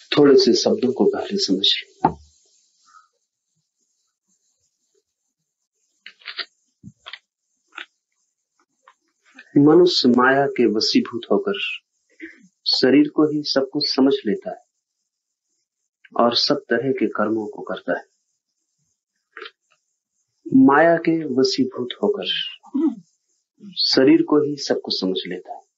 थोड़े से शब्दों को पहले समझ लें। मनुष्य माया के वशीभूत होकर शरीर को ही सब कुछ समझ लेता है और सब तरह के कर्मों को करता है। माया के वशीभूत होकर शरीर को ही सब कुछ समझ लेता है।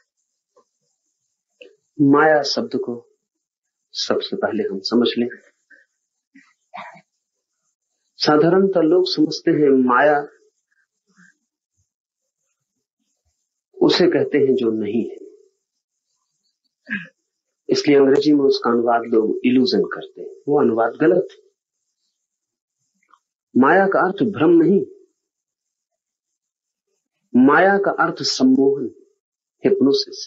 माया शब्द को सबसे पहले हम समझ लें। साधारणतः लोग समझते हैं माया उसे कहते हैं जो नहीं है, इसलिए अंग्रेजी में उसका अनुवाद लोग इल्यूजन करते हैं। वो अनुवाद गलत है। माया का अर्थ भ्रम नहीं, माया का अर्थ सम्मोहन, हिप्नोसिस।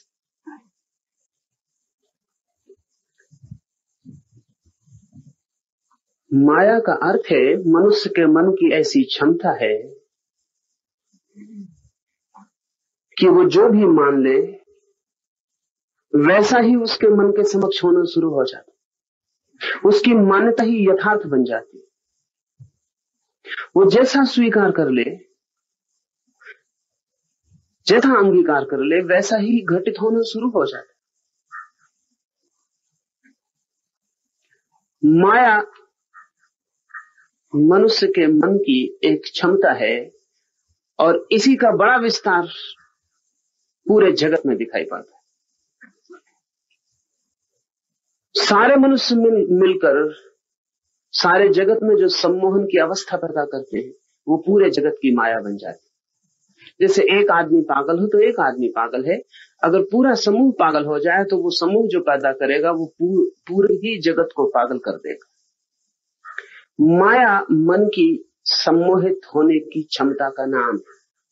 माया का अर्थ है मनुष्य के मन की ऐसी क्षमता है कि वो जो भी मान ले वैसा ही उसके मन के समक्ष होना शुरू हो जाता। उसकी मान्यता ही यथार्थ बन जाती। वो जैसा स्वीकार कर ले, जैसा अंगीकार कर ले, वैसा ही घटित होना शुरू हो जाता। माया मनुष्य के मन की एक क्षमता है और इसी का बड़ा विस्तार पूरे जगत में दिखाई पड़ता है। सारे मनुष्य मिलकर सारे जगत में जो सम्मोहन की अवस्था पैदा करते हैं वो पूरे जगत की माया बन जाती है। जैसे एक आदमी पागल हो तो एक आदमी पागल है, अगर पूरा समूह पागल हो जाए तो वो समूह जो पैदा करेगा वो पूरे ही जगत को पागल कर देगा। माया मन की सम्मोहित होने की क्षमता का नाम है।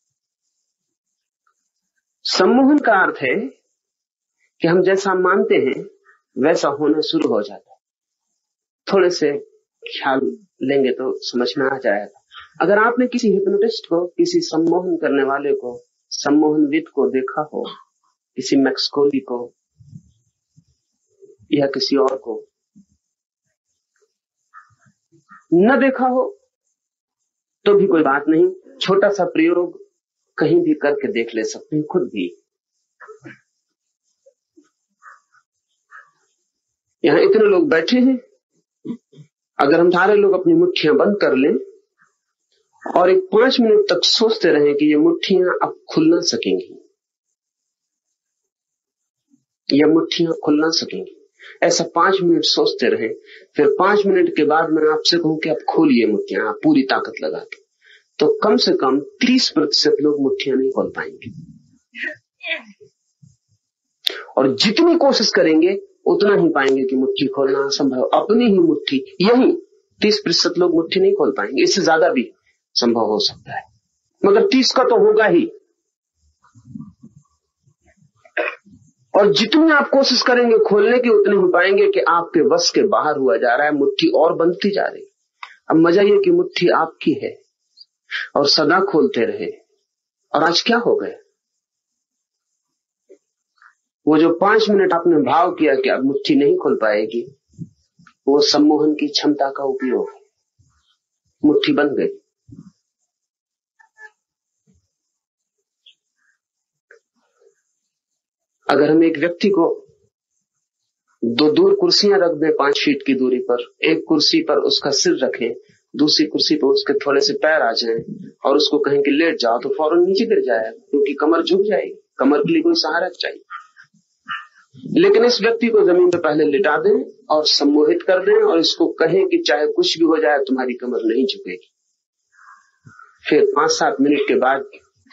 सम्मोहन का अर्थ है कि हम जैसा मानते हैं वैसा होना शुरू हो जाता है। थोड़े से ख्याल लेंगे तो समझ में आ जाएगा। अगर आपने किसी हिप्नोटिस्ट को, किसी सम्मोहन करने वाले को, सम्मोहनविद को देखा हो, किसी मैक्सकोली को या किसी और को न देखा हो तो भी कोई बात नहीं, छोटा सा प्रयोग कहीं भी करके देख ले सकते हैं खुद भी। यहां इतने लोग बैठे हैं, अगर हम सारे लोग अपनी मुट्ठियां बंद कर लें और एक 5 मिनट तक सोचते रहें कि ये मुट्ठियां अब खुल ना सकेंगी, ये मुट्ठियां खुल ना सकेंगी, ऐसा 5 मिनट सोचते रहें, फिर 5 मिनट के बाद मैं आपसे कहूं कि आप खोलिए मुट्ठियां, आप पूरी ताकत लगा के, तो कम से कम 30% लोग मुट्ठियां नहीं खोल पाएंगे। और जितनी कोशिश करेंगे उतना ही पाएंगे कि मुट्ठी खोलना असंभव। अपनी ही मुट्ठी, यही 30% लोग मुट्ठी नहीं खोल पाएंगे, इससे ज्यादा भी संभव हो सकता है, मगर 30 का तो होगा ही। और जितनी आप कोशिश करेंगे खोलने की उतनी ही पाएंगे कि आपके वश के बाहर हुआ जा रहा है, मुट्ठी और बंधती जा रही। अब मजा ये कि मुट्ठी आपकी है और सदा खोलते रहे। और आज क्या हो गया, वो जो 5 मिनट आपने भाव किया कि अब मुट्ठी नहीं खोल पाएगी, वो सम्मोहन की क्षमता का उपयोग है, मुट्ठी बन गई। अगर हम एक व्यक्ति को 2 दूर कुर्सियां रख दें 5 फीट की दूरी पर, एक कुर्सी पर उसका सिर रखें, दूसरी कुर्सी पर उसके थोड़े से पैर आ जाएं और उसको कहें कि लेट जाओ, तो फौरन नीचे गिर जाएगा, क्योंकि कमर झुक जाएगी। कमर के लिए कोई सहारा चाहिए। लेकिन इस व्यक्ति को जमीन पर पहले लिटा दें और सम्मोहित कर दें और इसको कहें कि चाहे कुछ भी हो जाए तुम्हारी कमर नहीं झुकेगी। फिर 5-7 मिनट के बाद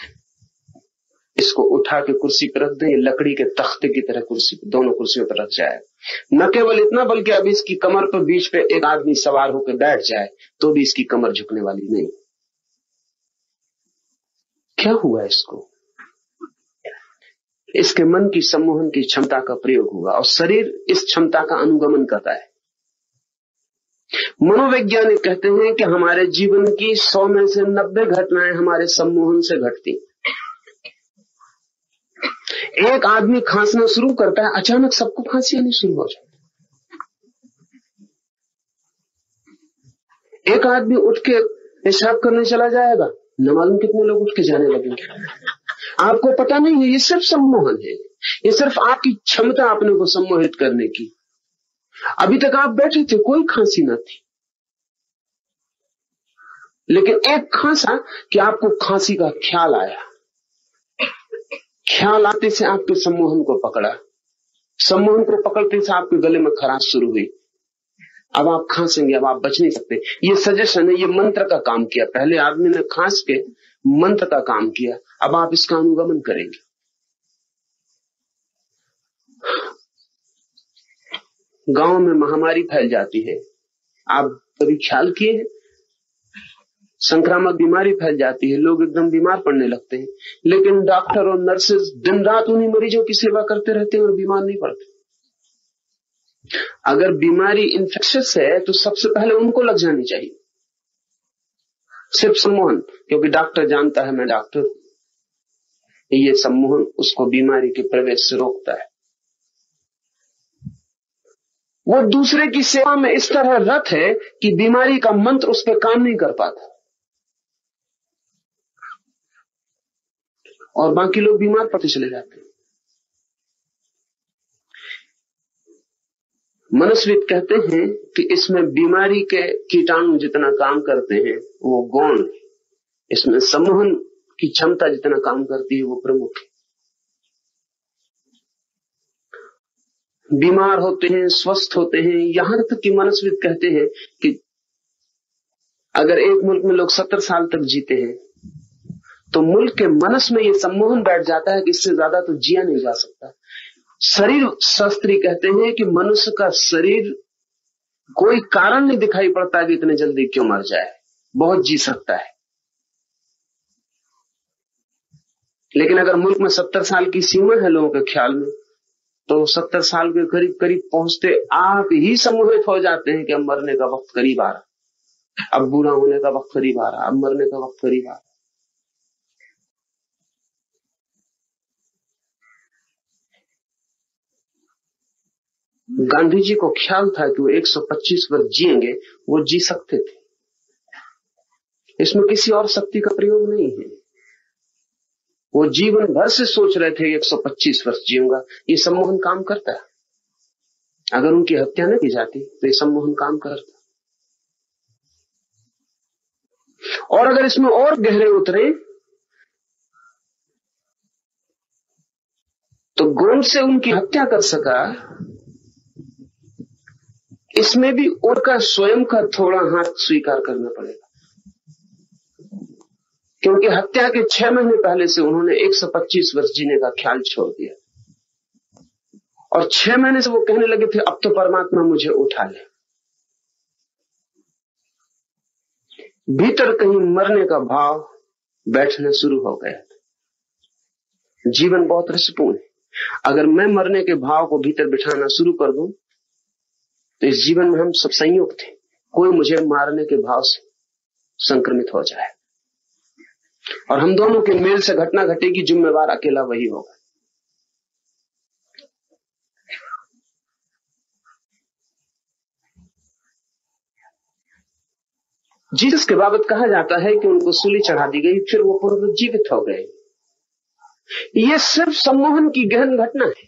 इसको उठा के कुर्सी पर रख दें, ये लकड़ी के तख्ते की तरह कुर्सी, दोनों कुर्सियों पर रख जाए। न केवल इतना बल्कि अब इसकी कमर पर बीच पे एक आदमी सवार होकर बैठ जाए तो भी इसकी कमर झुकने वाली नहीं। क्या हुआ इसको? इसके मन की सम्मोहन की क्षमता का प्रयोग हुआ और शरीर इस क्षमता का अनुगमन करता है। मनोवैज्ञानिक कहते हैं कि हमारे जीवन की 100 में से 90 घटनाएं हमारे सम्मोहन से घटती। एक आदमी खांसना शुरू करता है, अचानक सबको खांसी आनी शुरू हो जाती। एक आदमी उठ के पेशाब करने चला जाएगा, न मालूम कितने लोग उठ के जाने लगेंगे। आपको पता नहीं है, ये सिर्फ सम्मोहन है, ये सिर्फ आपकी क्षमता अपने को सम्मोहित करने की। अभी तक आप बैठे थे, कोई खांसी न थी, लेकिन एक खांसा कि आपको खांसी का ख्याल आया, ख्याल आते से आपके सम्मोहन को पकड़ा, सम्मोहन को पकड़ते से आपके गले में खराश शुरू हुई, अब आप खांसेंगे, अब आप बच नहीं सकते। ये सजेशन है, ये मंत्र का काम किया। पहले आदमी ने खांस के मंत्र का काम किया, अब आप इसका अनुगमन करेंगे। गांव में महामारी फैल जाती है, आप कभी ख्याल किए हैं? संक्रामक बीमारी फैल जाती है, लोग एकदम बीमार पड़ने लगते हैं, लेकिन डॉक्टर और नर्सेज दिन रात उन्हीं मरीजों की सेवा करते रहते हैं और बीमार नहीं पड़ते। अगर बीमारी इन्फेक्शियस है तो सबसे पहले उनको लग जानी चाहिए, सिर्फ सम्मोहन, क्योंकि डॉक्टर जानता है मैं डॉक्टर हूं। ये सम्मोहन उसको बीमारी के प्रवेश से रोकता है। वो दूसरे की सेवा में इस तरह रत है कि बीमारी का मंत्र उस पर काम नहीं कर पाता, और बाकी लोग बीमार पड़ते चले जाते हैं। मनस्विद कहते हैं कि इसमें बीमारी के कीटाणु जितना काम करते हैं वो गौण, इसमें सम्मोहन की क्षमता जितना काम करती है वो प्रमुख है। बीमार होते हैं, स्वस्थ होते हैं, यहां तक कि मनस्विद कहते हैं कि अगर एक मुल्क में लोग 70 साल तक जीते हैं तो मुल्क के मनस में ये सम्मोहन बैठ जाता है कि इससे ज्यादा तो जिया नहीं जा सकता। शरीर शास्त्री कहते हैं कि मनुष्य का शरीर कोई कारण नहीं दिखाई पड़ता कि इतने जल्दी क्यों मर जाए, बहुत जी सकता है। लेकिन अगर मुल्क में 70 साल की सीमा है लोगों के ख्याल में, तो 70 साल के करीब करीब पहुंचते आप ही सम्मोहित हो जाते हैं कि अब मरने का वक्त करीब आ रहा, अब बूढ़ा होने का वक्त करीब आ रहा, अब मरने का वक्त करीब आ रहा। गांधी जी को ख्याल था कि वो 125 वर्ष जिएंगे, वो जी सकते थे, इसमें किसी और शक्ति का प्रयोग नहीं है। वो जीवन भर से सोच रहे थे 125 वर्ष जीऊंगा। ये सम्मोहन काम करता है। अगर उनकी हत्या न की जाती तो ये सम्मोहन काम करता। और अगर इसमें और गहरे उतरे तो गोंड से उनकी हत्या कर सका, इसमें भी उनका स्वयं का थोड़ा हाथ स्वीकार करना पड़ेगा, क्योंकि हत्या के 6 महीने पहले से उन्होंने 125 वर्ष जीने का ख्याल छोड़ दिया, और 6 महीने से वो कहने लगे थे अब तो परमात्मा मुझे उठा ले। भीतर कहीं मरने का भाव बैठना शुरू हो गया। जीवन बहुत रसपूर्ण है। अगर मैं मरने के भाव को भीतर बिठाना शुरू कर दूं तो इस जीवन में हम सब संयुक्त थे, कोई मुझे मारने के भाव से संक्रमित हो जाए और हम दोनों के मेल से घटना घटेगी, जिम्मेवार अकेला वही होगा। जीसस के बाबत कहा जाता है कि उनको सूली चढ़ा दी गई, फिर वो पुनरुज्जीवित हो गए। ये सिर्फ सम्मोहन की गहन घटना है।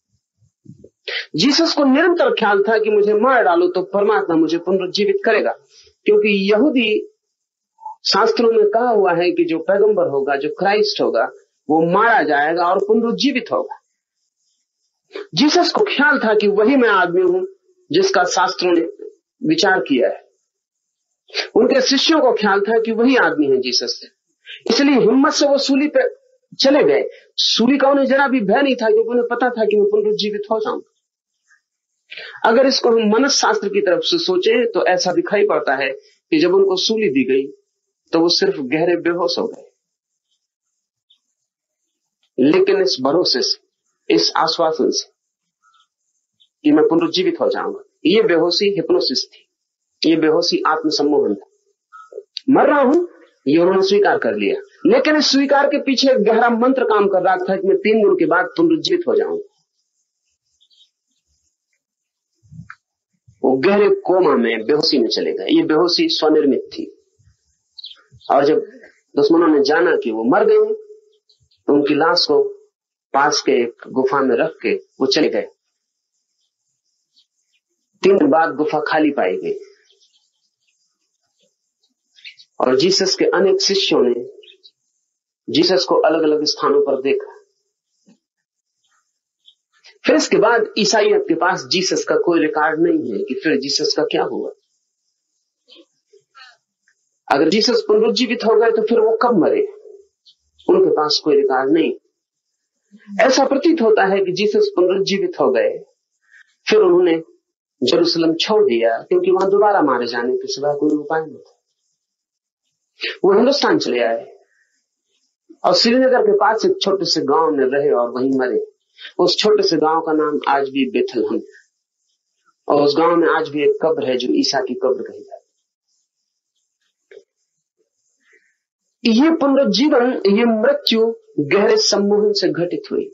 जीसस को निरंतर ख्याल था कि मुझे मार डालो तो परमात्मा मुझे पुनरुज्जीवित करेगा, क्योंकि यहूदी शास्त्रों में कहा हुआ है कि जो पैगंबर होगा, जो क्राइस्ट होगा, वो मारा जाएगा और पुनरुज्जीवित होगा। जीसस को ख्याल था कि वही मैं आदमी हूं जिसका शास्त्रों ने विचार किया है। उनके शिष्यों को ख्याल था कि वही आदमी है जीसस, इसलिए हिम्मत से वो सूली पे चले गए। सूली का उन्हें जरा भी भय नहीं था, क्योंकि उन्हें पता था कि मैं पुनरुज्जीवित हो जाऊंगा। अगर इसको हम मनस शास्त्र की तरफ से सोचें तो ऐसा दिखाई पड़ता है कि जब उनको सूली दी गई तो वो सिर्फ गहरे बेहोश हो गए, लेकिन इस भरोसे से, इस आश्वासन से कि मैं पुनरुज्जीवित हो जाऊंगा, ये बेहोशी हिप्नोसिस थी, ये बेहोशी आत्मसम्मोहन था। मर रहा हूं ये उन्होंने स्वीकार कर लिया, लेकिन इस स्वीकार के पीछे एक गहरा मंत्र काम कर रहा था कि मैं 3 दिन के बाद पुनरुज्जीवित हो जाऊंगा। वो गहरे कोमा में, बेहोशी में चले गए। ये बेहोशी स्वनिर्मित थी। और जब दुश्मनों ने जाना कि वो मर गए, तो उनकी लाश को पास के एक गुफा में रख के वो चले गए। 3 दिन बाद गुफा खाली पाई गई और जीसस के अनेक शिष्यों ने जीसस को अलग अलग स्थानों पर देखा। फिर इसके बाद ईसाइयत के पास जीसस का कोई रिकॉर्ड नहीं है कि फिर जीसस का क्या हुआ। अगर जीसस पुनरुज्जीवित हो गए तो फिर वो कब मरे, उनके पास कोई रिकॉर्ड नहीं। ऐसा प्रतीत होता है कि जीसस पुनरुज्जीवित हो गए, फिर उन्होंने जेरूसलम छोड़ दिया, क्योंकि वहां दोबारा मारे जाने के सिवा कोई उपाय नहीं था। वो हिंदुस्तान चले आए और श्रीनगर के पास एक छोटे से गांव में रहे और वहीं मरे। उस छोटे से गांव का नाम आज भी बेथलहम, और उस गांव में आज भी एक कब्र है जो ईसा की कब्र कही जाती है। ये पुनरुज्जीवन, ये मृत्यु गहरे सम्मोहन से घटित हुई।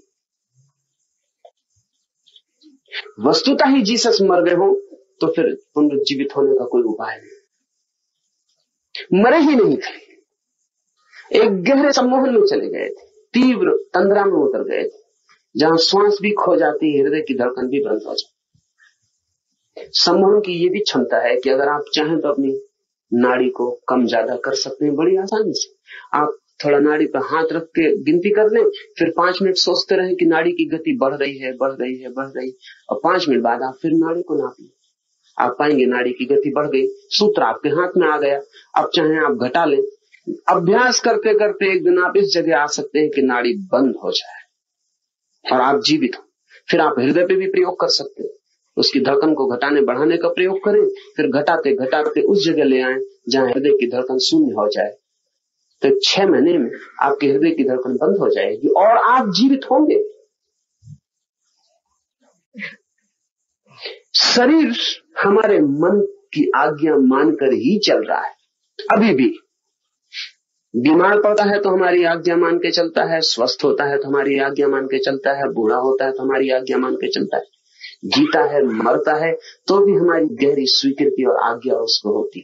वस्तुतः ही जीसस मर गए हो तो फिर पुनरुज्जीवित होने का कोई उपाय नहीं। मरे ही नहीं थे, एक गहरे सम्मोहन में चले गए थे, तीव्र तंद्रा में उतर गए थे, जहां श्वास भी खो जाती, हृदय की धड़कन भी बंद हो जाती। सम्मोहन की ये भी क्षमता है कि अगर आप चाहें तो अपनी नाड़ी को कम ज्यादा कर सकते हैं बड़ी आसानी से। आप थोड़ा नाड़ी पर हाथ रख के गिनती कर लें, फिर 5 मिनट सोचते रहें कि नाड़ी की गति बढ़ रही है, बढ़ रही है, बढ़ रही, और 5 मिनट बाद आप फिर नाड़ी को नाप लें, आप पाएंगे नाड़ी की गति बढ़ गई, सूत्र आपके हाथ में आ गया। अब चाहे आप घटा लें। अभ्यास करते करते एक दिन आप इस जगह आ सकते हैं कि नाड़ी बंद हो जाए और आप जीवित हो। फिर आप हृदय पे भी प्रयोग कर सकते हैं, उसकी धड़कन को घटाने बढ़ाने का प्रयोग करें, फिर घटाते घटाते उस जगह ले आए जहां हृदय की धड़कन शून्य हो जाए। तो 6 महीने में आपके हृदय की धड़कन बंद हो जाएगी और आप जीवित होंगे। शरीर हमारे मन की आज्ञा मानकर ही चल रहा है। अभी भी बीमार पड़ता है तो हमारी आज्ञा मान के चलता है, स्वस्थ होता है तो हमारी आज्ञा मान के चलता है, बूढ़ा होता है तो हमारी आज्ञा मान के चलता है, जीता है, मरता है तो भी हमारी गहरी स्वीकृति और आज्ञा उसको होती।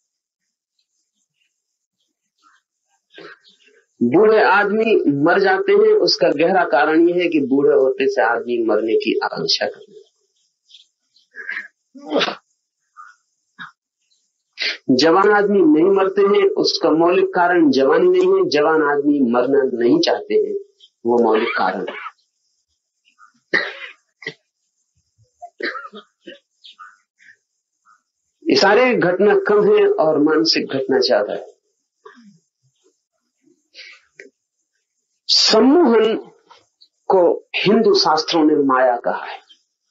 बूढ़े आदमी मर जाते हैं, उसका गहरा कारण यह है कि बूढ़े होते से आदमी मरने की आकांक्षा करते हैं। जवान आदमी नहीं मरते हैं, उसका मौलिक कारण जवानी नहीं है। जवान आदमी मरना नहीं चाहते हैं, वो मौलिक कारण है। ये सारे घटना कम है और मानसिक घटना ज्यादा है। सम्मोहन को हिंदू शास्त्रों ने माया कहा है।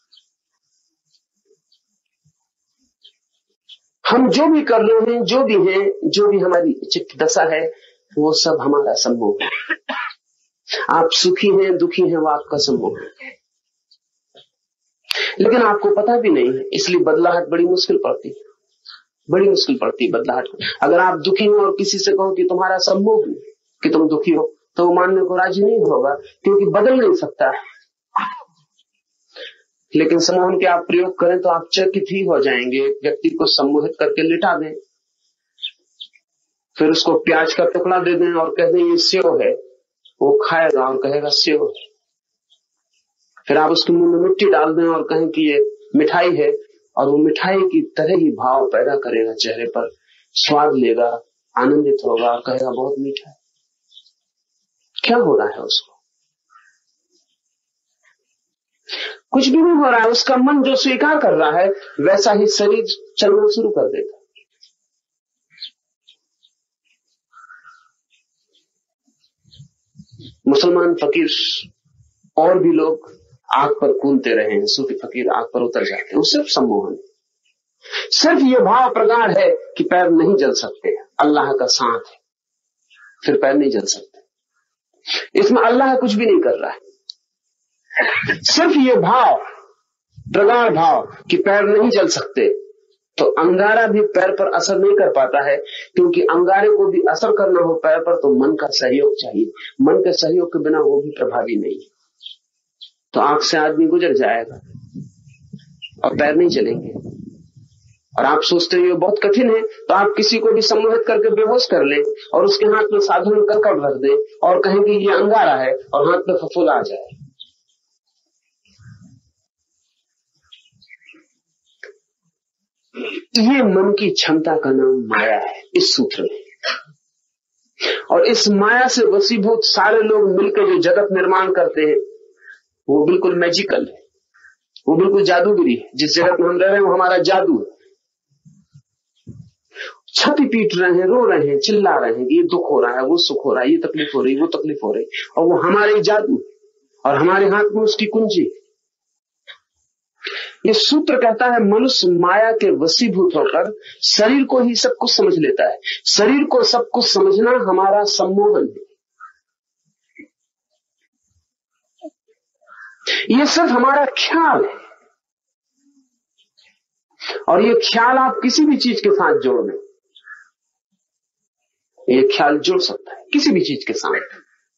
हम जो भी कर रहे हैं, जो भी है, जो भी हमारी चित्त दशा है, वो सब हमारा सम्मोहन है। आप सुखी हैं, दुखी हैं, वो आपका सम्मोहन है, लेकिन आपको पता भी नहीं है। इसलिए बदलाहट बड़ी मुश्किल पड़ती है, बड़ी मुश्किल पड़ती है बदलाहट। अगर आप दुखी हो और किसी से कहो कि तुम्हारा सम्मोहन कि तुम दुखी हो, तो वो मानने को राजी नहीं होगा, क्योंकि बदल नहीं सकता। लेकिन सम्मोहन के आप प्रयोग करें तो आप चकित ही हो जाएंगे। व्यक्ति को सम्मोहित करके लिटा दें, फिर उसको प्याज का टुकड़ा दे दें और कह दें ये सेव है, वो खाएगा और कहेगा सेव है। फिर आप उसके मुंह में मिट्टी डाल दें और कहें कि ये मिठाई है, और वो मिठाई की तरह ही भाव पैदा करेगा, चेहरे पर स्वाद लेगा, आनंदित होगा और कहेगा बहुत मीठा है। क्या हो रहा है उसको? कुछ भी नहीं हो रहा है। उसका मन जो स्वीकार कर रहा है वैसा ही शरीर चलना शुरू कर देगा। मुसलमान फकीर और भी लोग आग पर कूदते रहे हैं, सूफी फकीर आग पर उतर जाते हैं, वो सिर्फ सम्मोहन। सिर्फ ये भाव प्रगाढ़ है कि पैर नहीं जल सकते, अल्लाह का साथ है, फिर पैर नहीं जल सकते। इसमें अल्लाह कुछ भी नहीं कर रहा है। सिर्फ ये भाव, प्रगाढ़ भाव कि पैर नहीं जल सकते, तो अंगारा भी पैर पर असर नहीं कर पाता है, क्योंकि अंगारे को भी असर करना हो पैर पर तो मन का सहयोग चाहिए। मन के सहयोग के बिना वो भी प्रभावी नहीं है। तो आंख से आदमी गुजर जाएगा और पैर नहीं चलेंगे। और आप सोचते हैं ये बहुत कठिन है, तो आप किसी को भी सम्मोहित करके बेहोश कर लें और उसके हाथ में साधारण करकट रख दें और कहें कि ये अंगारा है और हाथ में फफूंद आ जाए। ये मन की क्षमता का नाम माया है इस सूत्र में। और इस माया से वशीभूत सारे लोग मिलकर जो जगत निर्माण करते हैं वो बिल्कुल मैजिकल है, वो बिल्कुल जादूगिरी है। जिस जगत में हम रह रहे हैं वो हमारा जादू है। छाती पीट रहे हैं, रो रहे हैं, चिल्ला रहे हैं, ये दुख हो रहा है, वो सुख हो रहा है, ये तकलीफ हो रही है, वो तकलीफ हो रही, और वो हमारे जादू है और हमारे हाथ में उसकी कुंजी। ये सूत्र कहता है मनुष्य माया के वशीभूत होकर शरीर को ही सब कुछ समझ लेता है। शरीर को सब कुछ समझना हमारा सम्मोहन है। ये सिर्फ हमारा ख्याल है और ये ख्याल आप किसी भी चीज के साथ जोड़ लें, ये ख्याल जुड़ सकता है किसी भी चीज के साथ।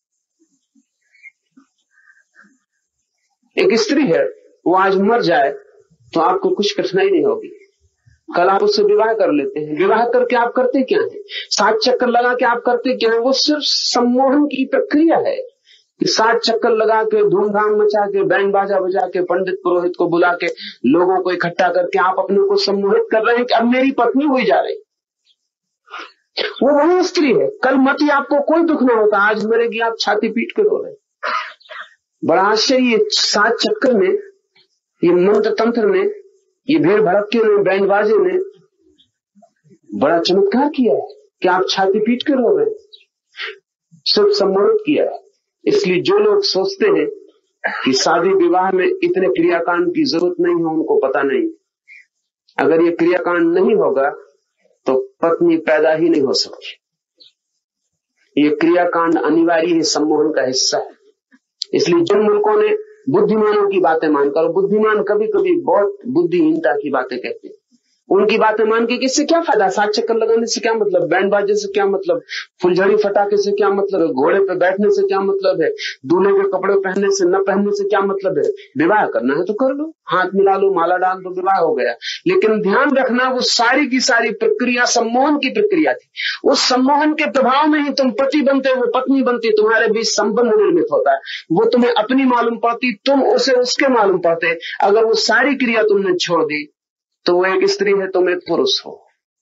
एक स्त्री है, वो आज मर जाए तो आपको कुछ कठिनाई नहीं होगी। कल आप उससे विवाह कर लेते हैं, विवाह करके आप करते क्या है? 7 चक्कर लगा के आप करते क्या है? वो सिर्फ सम्मोहन की प्रक्रिया है कि 7 चक्कर लगा के, धूमधाम मचा के, बैंड बाजा बजा के, पंडित पुरोहित को बुला के, लोगों को इकट्ठा करके आप अपने को सम्मोहित कर रहे हैं कि अब मेरी पत्नी हुई जा रही। वो वही स्त्री है। कल मती आपको कोई दुख ना होता, आज मरेगी, आप छाती पीट के रो रहे। बड़ा आश्चर्य, ये 7 चक्कर में, ये मंत्र तंत्र ने, ये भीड़ भड़कियों ने, बैंड बाजे ने बड़ा चमत्कार किया है कि आप छाती पीट के रो रहे, सिर्फ सम्मोहित किया है। इसलिए जो लोग सोचते हैं कि शादी विवाह में इतने क्रियाकांड की जरूरत नहीं है, उनको पता नहीं। अगर ये क्रियाकांड नहीं होगा तो पत्नी पैदा ही नहीं हो सकती। ये क्रियाकांड अनिवार्य है, सम्मोहन का हिस्सा है। इसलिए जिन मुल्कों ने बुद्धिमानों की बातें मानकर, बुद्धिमान कभी कभी बहुत बुद्धिहीनता की बातें कहते हैं, उनकी बातें मान के किससे क्या फायदा? 7 चक्कर लगाने से क्या मतलब? बैंड बाजे से क्या मतलब? फुलझड़ी फटाके से क्या मतलब है? घोड़े पे बैठने से क्या मतलब है? दूल्हे के कपड़े पहनने से, न पहनने से क्या मतलब है? विवाह करना है तो कर लो, हाथ मिला लो, माला डाल दो, विवाह हो गया। लेकिन ध्यान रखना, वो सारी की सारी प्रक्रिया सम्मोहन की प्रक्रिया थी। उस सम्मोहन के प्रभाव में ही तुम पति बनते हो, पत्नी बनती, तुम्हारे बीच संबंध निर्मित होता है। वो तुम्हें अपनी मालूम पड़ती, तुम उसे उसके मालूम पड़ते। अगर वो सारी क्रिया तुमने छोड़ दी तो वो एक स्त्री है, तुम एक पुरुष हो,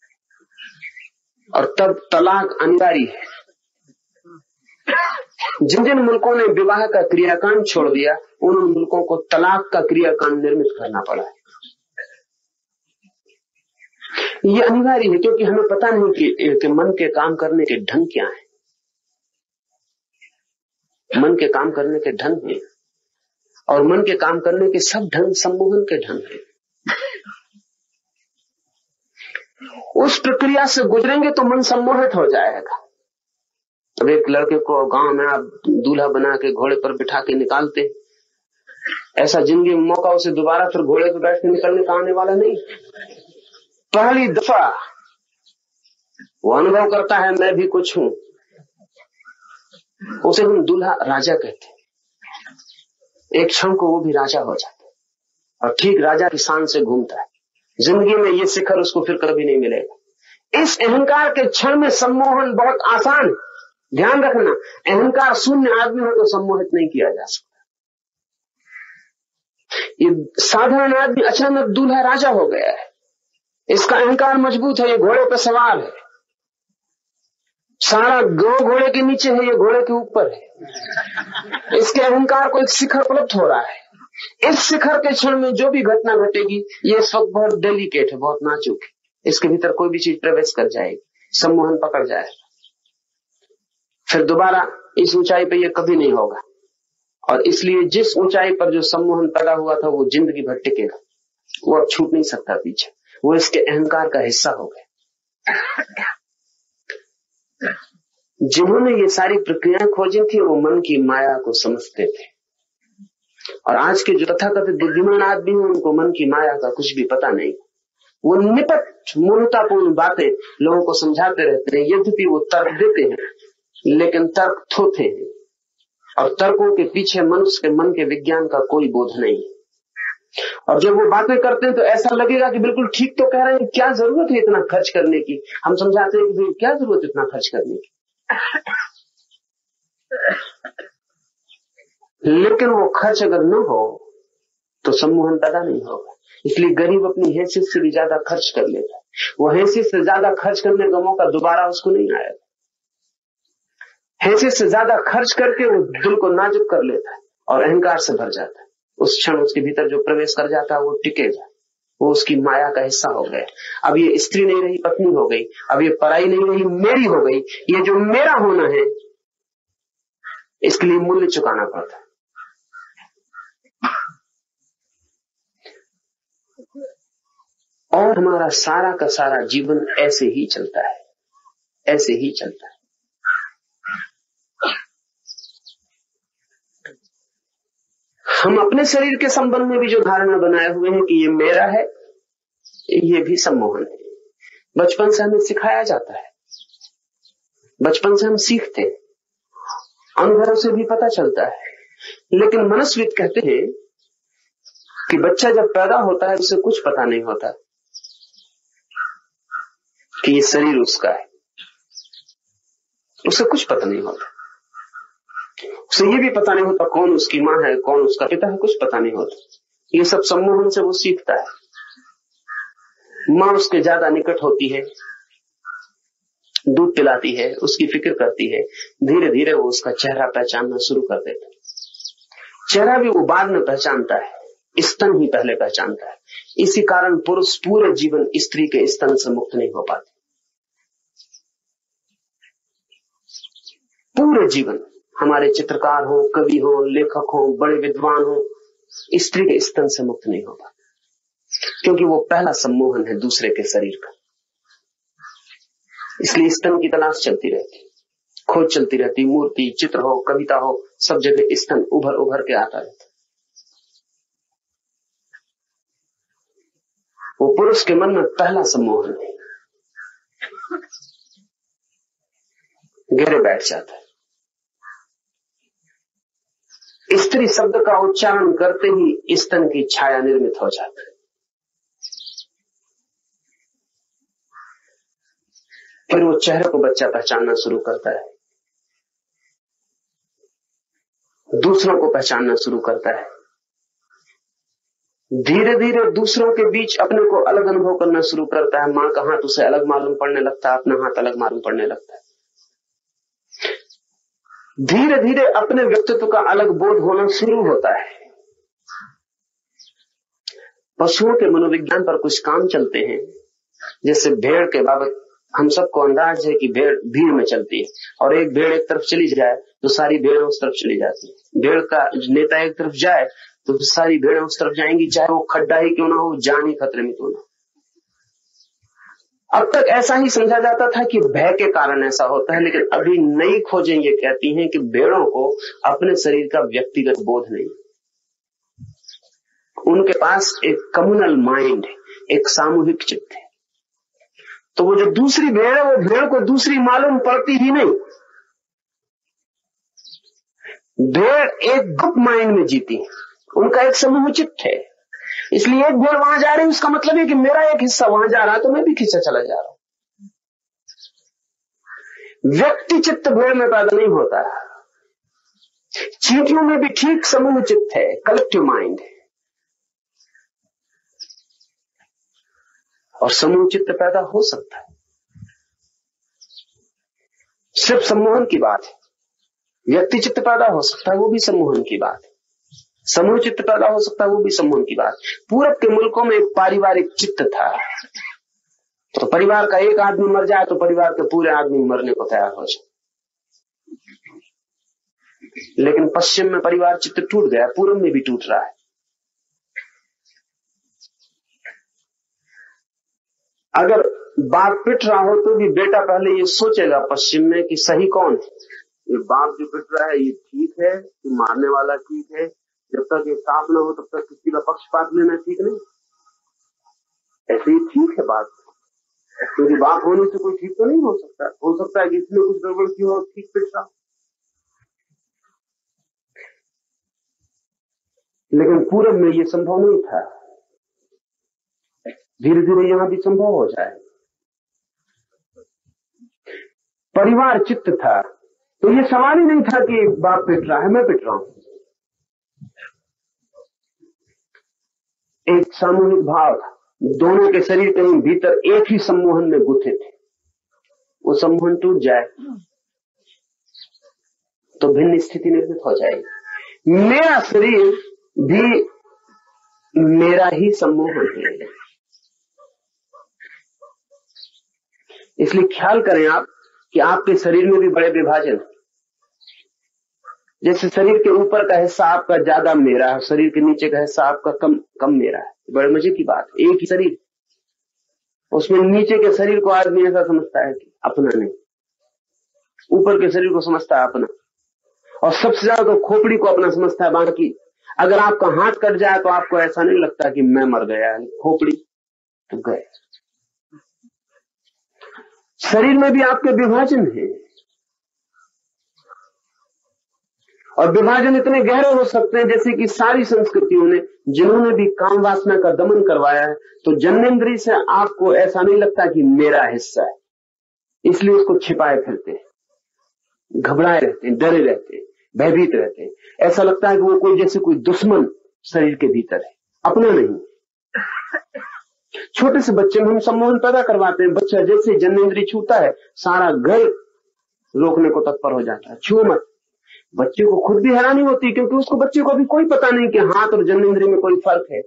और तब तलाक अनिवार्य है। जिन जिन मुल्कों ने विवाह का क्रियाकांड छोड़ दिया, उन मुल्कों को तलाक का क्रियाकांड निर्मित करना पड़ा है। ये अनिवार्य है, क्योंकि हमें पता नहीं कि मन के काम करने के ढंग क्या है। मन के काम करने के ढंग है, और मन के काम करने के सब ढंग सम्मोहन के ढंग है। उस प्रक्रिया से गुजरेंगे तो मन सम्मोहित हो जाएगा। अब एक लड़के को गांव में आप दूल्हा बना के घोड़े पर बिठा के निकालते, ऐसा जिंदगी में मौका उसे दोबारा फिर घोड़े पर बैठ के निकलने का आने वाला नहीं। पहली दफा वो अनुभव करता है मैं भी कुछ हूं, उसे हम दूल्हा राजा कहते। एक क्षण को वो भी राजा हो जाता है और ठीक राजा की शान से घूमता है। जिंदगी में ये शिखर उसको फिर कभी नहीं मिलेगा। इस अहंकार के क्षण में सम्मोहन बहुत आसान। ध्यान रखना, अहंकार शून्य आदमी हो तो सम्मोहित नहीं किया जा सकता। ये साधारण आदमी अचानक दूल्हा राजा हो गया है, इसका अहंकार मजबूत है, ये घोड़े पर सवार है, सारा गांव घोड़े के नीचे है, ये घोड़े के ऊपर है। इसके अहंकार को एक शिखर उपलब्ध हो रहा है। इस शिखर के क्षण में जो भी घटना घटेगी, ये इस वक्त बहुत डेलिकेट है, बहुत नाजुक है। इसके भीतर कोई भी चीज प्रवेश कर जाएगी, सम्मोहन पकड़ जाएगा, फिर दोबारा इस ऊंचाई पे ये कभी नहीं होगा। और इसलिए जिस ऊंचाई पर जो सम्मोहन पैदा हुआ था वो जिंदगी भर टिकेगा, वो अब छूट नहीं सकता पीछे, वो इसके अहंकार का हिस्सा हो गया। जिन्होंने ये सारी प्रक्रियाएं खोजी थी वो मन की माया को समझते थे, और आज के जो तथाकथित बुद्धिमान आदमी हैं उनको मन की माया का कुछ भी पता नहीं। वो निपट मूर्खतापूर्ण बातें लोगों को समझाते रहते हैं, यद्यपि वो तर्क देते हैं, लेकिन तर्क थोथे हैं, और तर्कों के पीछे मनुष्य के मन के विज्ञान का कोई बोध नहीं। और जब वो बातें करते हैं तो ऐसा लगेगा कि बिल्कुल ठीक तो कह रहे हैं, क्या जरूरत है इतना खर्च करने की। हम समझाते हैं कि भाई क्या जरूरत है इतना खर्च करने की, लेकिन वो खर्च अगर न हो तो सम्मोहन पैदा नहीं होगा। इसलिए गरीब अपनी हैसियत से भी ज्यादा खर्च कर लेता है। वो हैसियत से ज्यादा खर्च करने का मौका दोबारा उसको नहीं आएगा। हैसियत से ज्यादा खर्च करके वो दिल को नाजुक कर लेता है और अहंकार से भर जाता है। उस क्षण उसके भीतर जो प्रवेश कर जाता है वो टिकेगा, वो उसकी माया का हिस्सा हो गया। अब ये स्त्री नहीं रही, पत्नी हो गई। अब ये पराई नहीं रही, मेरी हो गई। ये जो मेरा होना है इसके लिए मूल्य चुकाना पड़ता है। और हमारा सारा का सारा जीवन ऐसे ही चलता है, ऐसे ही चलता है। हम अपने शरीर के संबंध में भी जो धारणा बनाए हुए हैं कि ये मेरा है, ये भी सम्मोहन है। बचपन से हमें सिखाया जाता है, बचपन से हम सीखते हैं, अनुभव से भी पता चलता है। लेकिन मनस्विद कहते हैं कि बच्चा जब पैदा होता है उसे कुछ पता नहीं होता कि ये शरीर उसका है, उसे कुछ पता नहीं होता। उसे ये भी पता नहीं होता कौन उसकी माँ है, कौन उसका पिता है, कुछ पता नहीं होता। ये सब सम्मोहन से वो सीखता है। माँ उसके ज्यादा निकट होती है, दूध पिलाती है, उसकी फिक्र करती है। धीरे धीरे वो उसका चेहरा पहचानना शुरू कर देता है। चेहरा भी वो बाद में पहचानता है, स्तन ही पहले पहचानता है। इसी कारण पुरुष पूरे जीवन स्त्री के स्तन से मुक्त नहीं हो पाते। पूरे जीवन हमारे चित्रकार हो, कवि हो, लेखक हो, बड़े विद्वान हो, स्त्री के स्तन से मुक्त नहीं हो पाते, क्योंकि वो पहला सम्मोहन है दूसरे के शरीर का। इसलिए स्तन की तलाश चलती रहती, खोज चलती रहती। मूर्ति, चित्र हो, कविता हो, सब जगह स्तन उभर उभर के आता रहता। वो पुरुष के मन में पहला सम्मोहन है, गहरे बैठ जाता है। स्त्री शब्द का उच्चारण करते ही स्तन की छाया निर्मित हो जाती है। फिर वो चेहरे को बच्चा पहचानना शुरू करता है, दूसरों को पहचानना शुरू करता है। धीरे धीरे दूसरों के बीच अपने को अलग अनुभव करना शुरू करता है। मां का हाथ उसे अलग मालूम पड़ने लगता है, अपना हाथ अलग मालूम पड़ने लगता है। धीरे धीरे अपने व्यक्तित्व का अलग बोध होना शुरू होता है। पशुओं के मनोविज्ञान पर कुछ काम चलते हैं। जैसे भेड़ के बाबत हम सबको अंदाज है कि भेड़ भीड़ में चलती है, और एक भेड़ एक तरफ चली जाए तो सारी भेड़ें उस तरफ चली जाती है। भेड़ का नेता एक तरफ जाए तो सारी भेड़ें उस तरफ जाएंगी, चाहे वो खड्डा ही क्यों ना हो, जान ही खतरे में क्यों ना हो। अब तक ऐसा ही समझा जाता था कि भय के कारण ऐसा होता है, लेकिन अभी नई खोजें ये कहती हैं कि भेड़ों को अपने शरीर का व्यक्तिगत बोध नहीं, उनके पास एक कम्युनल माइंड है, एक सामूहिक चित्त है। तो वो जो दूसरी भेड़ है, वो भेड़ को दूसरी मालूम पड़ती ही नहीं। भेड़ एक ग्रुप माइंड में जीती, उनका एक समूह चित्त है। इसलिए एक भेड़ वहां जा रही है, उसका मतलब है कि मेरा एक हिस्सा वहां जा रहा है तो मैं भी खींचा चला जा रहा हूं। व्यक्ति चित्त भेड़ में पैदा नहीं होता। चींटियों में भी ठीक समूह चित्त है, कलेक्टिव माइंड है, और समूह चित्त पैदा हो सकता है। सिर्फ सम्मोहन की बात है। व्यक्ति चित्त पैदा हो सकता है, वो भी सम्मोहन की बात है। समूह चित्त पैदा हो सकता है, वो भी सम्मोहन की बात। पूरब के मुल्कों में एक पारिवारिक चित्त था, तो परिवार का एक आदमी मर जाए तो परिवार के पूरे आदमी मरने को तैयार हो जाए। लेकिन पश्चिम में परिवार चित्त टूट गया, पूरब में भी टूट रहा है। अगर बाप पिट रहा हो तो भी बेटा पहले ये सोचेगा पश्चिम में कि सही कौन है। ये बाप जो पिट रहा है ये ठीक है कि मारने वाला ठीक है। जब तक ये साफ न हो तब तक किसी का पक्षपात लेना ठीक नहीं। ऐसे ही ठीक है बात, क्योंकि बाप होने से कोई ठीक तो नहीं हो सकता। हो सकता है कि इसमें कुछ गड़बड़ की हो, ठीक पिट रहा। लेकिन पूरब में ये संभव नहीं था। धीरे धीरे यहां भी संभव हो जाए। परिवार चित्त था, तो ये सवाल ही नहीं था कि बाप पिट रहा है, मैं पिट रहा हूं। एक सामूहिक भाव था, दोनों के शरीर कहीं भीतर एक ही सम्मोहन में गुथे थे। वो सम्मोहन टूट जाए तो भिन्न स्थिति निर्मित हो जाएगी। मेरा शरीर भी मेरा ही सम्मोहन है। इसलिए ख्याल करें आप कि आपके शरीर में भी बड़े विभाजन हैं। जैसे शरीर के ऊपर का हिस्सा आपका ज्यादा मेरा है, शरीर के नीचे का हिस्सा आपका कम मेरा है। बड़े मजे की बात, एक ही शरीर, उसमें नीचे के शरीर को आदमी ऐसा समझता है कि अपना नहीं, ऊपर के शरीर को समझता है अपना, और सबसे ज्यादा तो खोपड़ी को अपना समझता है। बाकी अगर आपका हाथ कट जाए तो आपको ऐसा नहीं लगता कि मैं मर गया, खोपड़ी तो गए। शरीर में भी आपके विभाजन है, और विभाजन इतने गहरे हो सकते हैं जैसे कि सारी संस्कृतियों ने, जिन्होंने भी काम वासना का दमन करवाया है, तो जन्मेंद्री से आपको ऐसा नहीं लगता कि मेरा हिस्सा है, इसलिए उसको छिपाए फिरते हैं, घबराए रहते हैं, डरे रहते हैं, भयभीत रहते हैं। ऐसा लगता है कि वो कोई जैसे कोई दुश्मन शरीर के भीतर है, अपना नहीं। छोटे से बच्चे में हम सम्मोहन पैदा करवाते हैं। बच्चा जैसे जन्मेंद्री छूता है, सारा घर रोकने को तत्पर हो जाता है, छू मत। बच्चे को खुद भी हैरानी होती, क्योंकि उसको, बच्चे को अभी कोई पता नहीं कि हाथ और जन्मेंद्री में कोई फर्क है।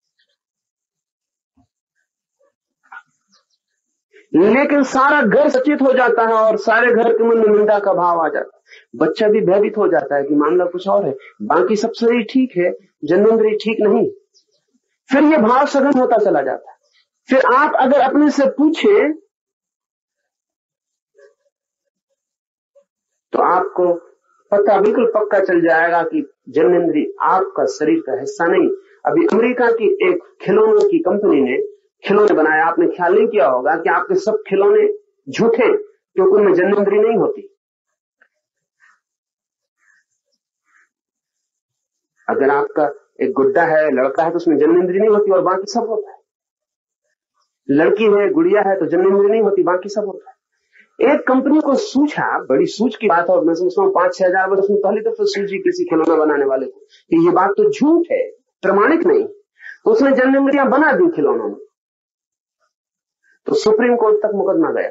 लेकिन सारा घर सचेत हो जाता है और सारे घर के मन में निंदा का भाव आ जाता है। बच्चा भी भयभीत हो जाता है कि मामला कुछ और है, बाकी सब शरीर ठीक है, जन्मेंद्री ठीक नहीं। फिर ये भाव सघन होता चला जाता है। फिर आप अगर अपने से पूछे तो आपको पता बिल्कुल पक्का चल जाएगा कि जन्मेंद्री आपका शरीर का हिस्सा नहीं। अभी अमेरिका की एक खिलौनों की कंपनी ने खिलौने बनाया। आपने ख्याल नहीं किया होगा कि आपके सब खिलौने झूठे, क्योंकि उनमें जन्मेंद्री नहीं होती। अगर आपका एक गुड्डा है, लड़का है, तो उसमें जन्मेंद्री नहीं होती और बाकी सब होता है। लड़की है, गुड़िया है, तो जन्मेंद्री नहीं होती, बाकी सब होता है। एक कंपनी को सूझा, बड़ी सूझ की बात है, और मैं समझता हूँ 5-6 हजार वर्ष में पहली दफा सूझी किसी खिलौना बनाने वाले को कि ये बात तो झूठ है, प्रमाणिक नहीं। तो उसने जन्मेंद्रियां बना दी खिलौनों में। तो सुप्रीम कोर्ट तक मुकदमा गया,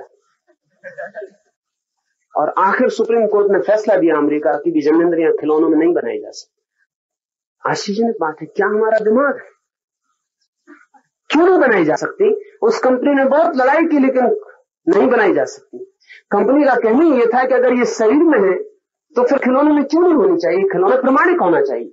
और आखिर सुप्रीम कोर्ट ने फैसला दिया अमेरिका की जन्मेंद्रियां खिलौनों में नहीं बनाई जा सकती। आश्चर्यजनक बात है, क्या हमारा दिमाग है, क्यों नहीं बनाई जा सकती? उस कंपनी ने बहुत लड़ाई की, लेकिन नहीं बनाई जा सकती। कंपनी का कहना यह था कि अगर ये शरीर में है तो फिर खिलौने में क्यों नहीं होनी चाहिए, खिलौना प्रमाणिक होना चाहिए।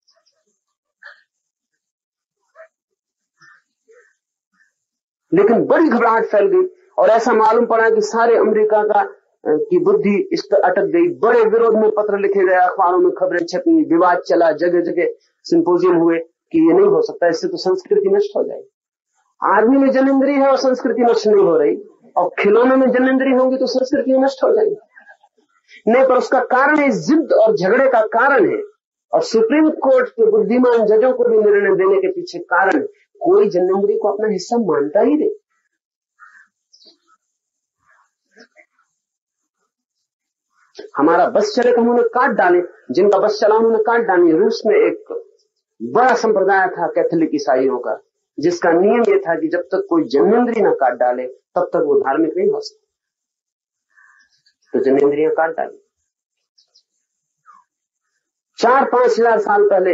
लेकिन बड़ी घबराहट फैल गई, और ऐसा मालूम पड़ा कि सारे अमेरिका की बुद्धि इस पर अटक गई। बड़े विरोध में पत्र लिखे गए, अखबारों में खबरें छपी, विवाद चला, जगह जगह सिंपोजियम हुए कि ये नहीं हो सकता, इससे तो संस्कृति नष्ट हो जाएगी। आदमी में जन्मेंद्री है और संस्कृति नष्ट नहीं हो रही, और खिलौने में जन्मेंद्री होंगी तो संस्कृति नष्ट हो जाएगी। नहीं, पर उसका कारण है, जिद और झगड़े का कारण है, और सुप्रीम कोर्ट के बुद्धिमान जजों को भी निर्णय देने के पीछे कारण है। कोई जन्मेंद्री को अपना हिस्सा मानता ही नहीं। हमारा बस चले तो हम उन्हें काट डाले, जिनका बस चला उन्होंने काट डाली। रूस में एक बड़ा संप्रदाय था कैथोलिक ईसाइयों का, जिसका नियम यह था कि जब तक कोई जन्मेंद्री ना काट डाले तब तक वो धार्मिक नहीं हो सकता। तो जन्मेंद्रियां काट डाली। 4-5 हजार साल पहले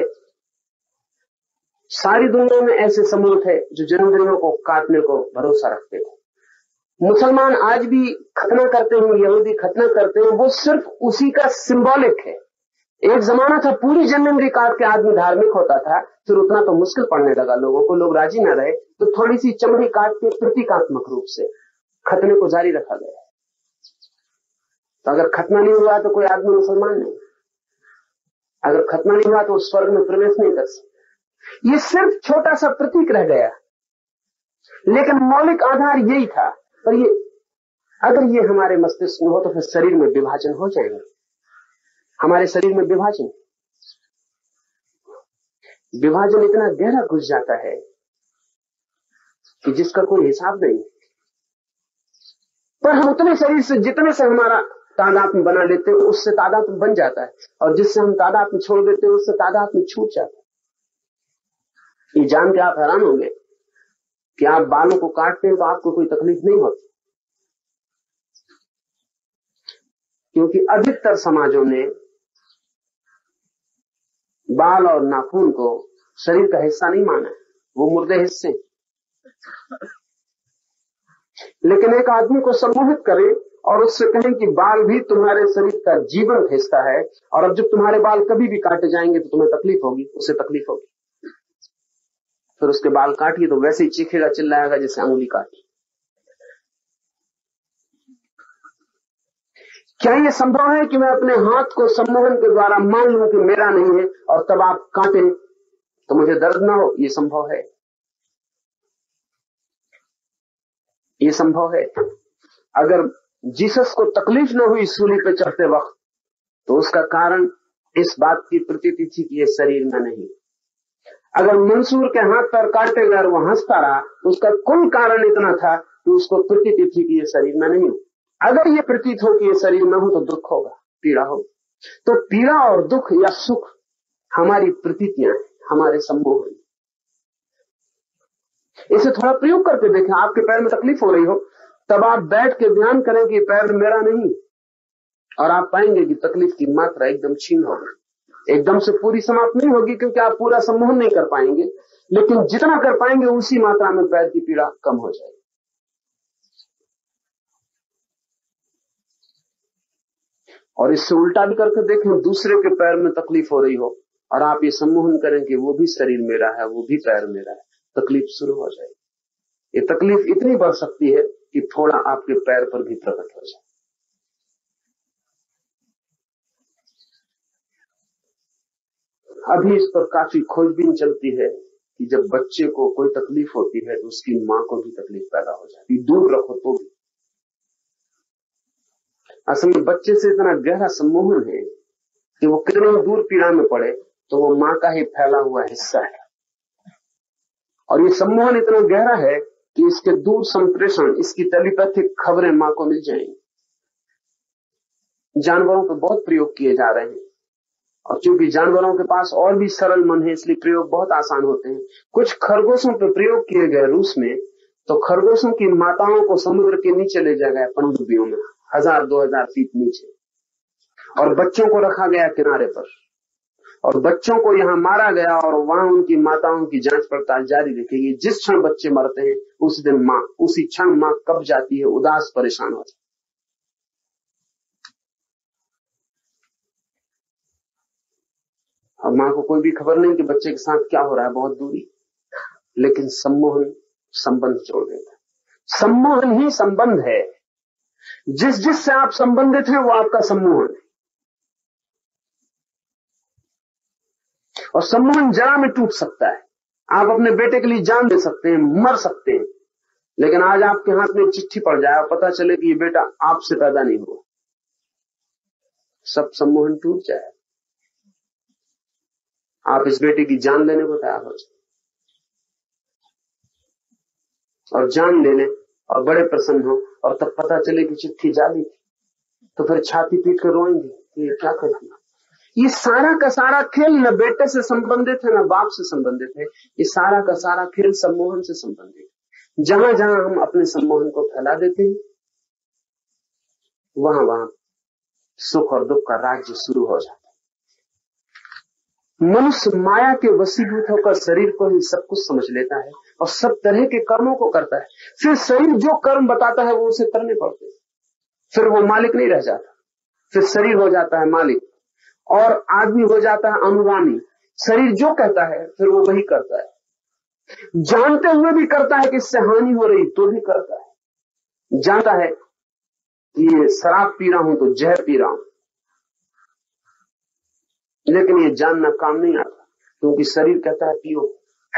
सारी दुनिया में ऐसे समूह थे जो जन्मेंद्रियों को काटने को भरोसा रखते थे। मुसलमान आज भी खतना करते हैं, यहूदी खतना करते हैं, वो सिर्फ उसी का सिंबॉलिक है। एक जमाना था पूरी जन्मेंद्री काट के आदमी धार्मिक होता था, फिर उतना तो मुश्किल पड़ने लगा लोगों को, लोग राजी न रहे, तो थोड़ी सी चमड़ी काट के प्रतीकात्मक रूप से खतने को जारी रखा गया। तो अगर खतना नहीं हुआ तो कोई आदमी मुसलमान नहीं, अगर खतना नहीं हुआ तो स्वर्ग में प्रवेश नहीं कर सकता। ये सिर्फ छोटा सा प्रतीक रह गया, लेकिन मौलिक आधार यही था। पर ये अगर ये हमारे मस्तिष्क में हो तो फिर शरीर में विभाजन हो जाएंगे। हमारे शरीर में विभाजन, विभाजन इतना गहरा घुस जाता है कि जिसका कोई हिसाब नहीं। पर हम उतने शरीर से जितने से हमारा तादात्म्य बना लेते हैं उससे तादात्म्य बन जाता है, और जिससे हम तादात्म्य छोड़ देते हैं उससे तादात्म्य छूट जाता है। ये जान के आप हैरान होंगे कि आप बालों को काटते हैं तो आपको कोई तकलीफ नहीं होती, क्योंकि अधिकतर समाजों ने बाल और नाखून को शरीर का हिस्सा नहीं माना है, वो मुर्दे हिस्से। लेकिन एक आदमी को सम्मोहित करें और उससे कहें कि बाल भी तुम्हारे शरीर का जीवंत हिस्सा है, और अब जब तुम्हारे बाल कभी भी काटे जाएंगे तो तुम्हें तकलीफ होगी, उसे तकलीफ होगी। फिर उसके बाल काटिए तो वैसे ही चीखेगा, चिल्लाएगा जैसे अंगुली काटी। क्या यह संभव है कि मैं अपने हाथ को सम्मोहन के द्वारा मान लूं कि मेरा नहीं है, और तब आप काटें तो मुझे दर्द ना हो? यह संभव है, यह संभव है। अगर जीसस को तकलीफ न हुई सूली पे चढ़ते वक्त, तो उसका कारण इस बात की प्रतीति थी कि यह शरीर में नहीं। अगर मंसूर के हाथ पर काटे गए वो हंसता रहा, तो उसका कोई कारण इतना था कि उसको प्रतीति थी कि यह शरीर में नहीं हो। अगर ये प्रतीत हो कि ये शरीर में हो तो दुख होगा, पीड़ा होगी। तो पीड़ा और दुख या सुख हमारी प्रतीतियां हैं, हमारे सम्मोहन। इसे थोड़ा प्रयोग करके देखें। आपके पैर में तकलीफ हो रही हो, तब आप बैठ के ध्यान करें कि पैर मेरा नहीं, और आप पाएंगे कि तकलीफ की मात्रा एकदम छीन होगी। एकदम से पूरी समाप्त नहीं होगी, क्योंकि आप पूरा सम्मोहन नहीं कर पाएंगे, लेकिन जितना कर पाएंगे उसी मात्रा में पैर की पीड़ा कम हो जाएगी। और इससे उल्टा भी करके देखें, दूसरे के पैर में तकलीफ हो रही हो और आप ये सम्मोहन करें कि वो भी शरीर मेरा है, वो भी पैर मेरा है, तकलीफ शुरू हो जाएगी। ये तकलीफ इतनी बढ़ सकती है कि थोड़ा आपके पैर पर भी प्रकट हो जाए। अभी इस पर काफी खोजबीन चलती है कि जब बच्चे को कोई तकलीफ होती है तो उसकी मां को भी तकलीफ पैदा हो जाती, दूर रखो तो भी। असल में बच्चे से इतना गहरा सम्मोहन है कि वो कितने दूर पीड़ा में पड़े तो वो मां का ही फैला हुआ हिस्सा है। और ये सम्मोहन इतना गहरा है कि इसके दूर संप्रेषण, इसकी टेलीपैथिक खबरें मां को मिल जाएंगी। जानवरों पर बहुत प्रयोग किए जा रहे हैं, और क्योंकि जानवरों के पास और भी सरल मन है इसलिए प्रयोग बहुत आसान होते हैं। कुछ खरगोशों पर प्रयोग किए गए रूस में, तो खरगोशों की माताओं को समुद्र के नीचे ले जाया गया, पनडुब्बियों में 1000-2000 फीट नीचे, और बच्चों को रखा गया किनारे पर, और बच्चों को यहां मारा गया, और वहां उनकी माताओं की जांच पड़ताल जारी रखेगी। जिस क्षण बच्चे मरते हैं उसी क्षण मां कब जाती है, उदास परेशान हो जाती। अब मां को कोई भी खबर नहीं कि बच्चे के साथ क्या हो रहा है, बहुत दूरी, लेकिन सम्मोहन संबंध जोड़ देता है। सम्मोहन ही संबंध है। जिससे आप संबंधित हैं वो आपका सम्मोहन है, और सम्मोहन जरा में टूट सकता है। आप अपने बेटे के लिए जान दे सकते हैं, मर सकते हैं, लेकिन आज आपके हाथ में चिट्ठी पड़ जाए और पता चले कि ये बेटा आपसे पैदा नहीं हुआ, सब सम्मोहन टूट जाए। आप इस बेटे की जान लेने को तैयार हो जाए, और जान ले लें और बड़े प्रसन्न हो, और तब पता चले कि चिट्ठी जाली थी, तो फिर छाती पीट कर रोएंगे कि ये क्या कर दिया। ये सारा का सारा खेल न बेटे से संबंधित है न बाप से संबंधित है, ये सारा का सारा खेल सम्मोहन से संबंधित है। जहां जहां हम अपने सम्मोहन को फैला देते हैं, वहां वहां सुख और दुख का राज्य शुरू हो जाता है। मनुष्य माया के वशीभूत होकर शरीर को ही सब कुछ समझ लेता है और सब तरह के कर्मों को करता है। फिर शरीर जो कर्म बताता है वो उसे करने पड़ते हैं। फिर वो मालिक नहीं रह जाता, फिर शरीर हो जाता है मालिक, और आदमी हो जाता है अनुगामी। शरीर जो कहता है फिर वो वही करता है, जानते हुए भी करता है कि इससे हानि हो रही तो भी करता है। जानता है कि ये शराब पी रहा हूं तो जहर पी रहा हूं, लेकिन ये जानना काम नहीं आता, क्योंकि शरीर कहता है पियो।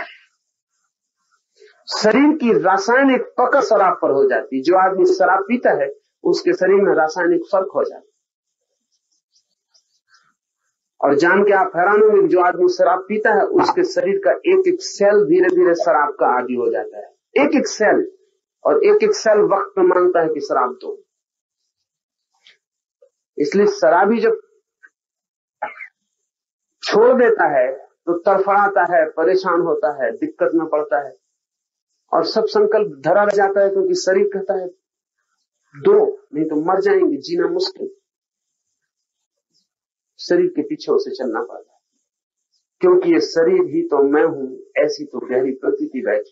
शरीर की रासायनिक पकड़ शराब पर हो जाती है। जो आदमी शराब पीता है उसके शरीर में रासायनिक फर्क हो जाता है। और जान के आप हैरान होंगे, जो आदमी शराब पीता है उसके शरीर का एक एक सेल धीरे धीरे शराब का आदी हो जाता है, एक एक सेल, और एक एक सेल वक्त में मांगता है कि शराब दो। इसलिए शराबी जब छोड़ देता है तो तड़फड़ाता है, परेशान होता है, दिक्कत में पड़ता है, और सब संकल्प धरा रह जाता है, क्योंकि शरीर कहता है दो, नहीं तो मर जाएंगे, जीना मुश्किल। शरीर के पीछे उसे चलना पड़ता है, क्योंकि ये शरीर ही तो मैं हूं, ऐसी तो गहरी प्रतीति बैठी।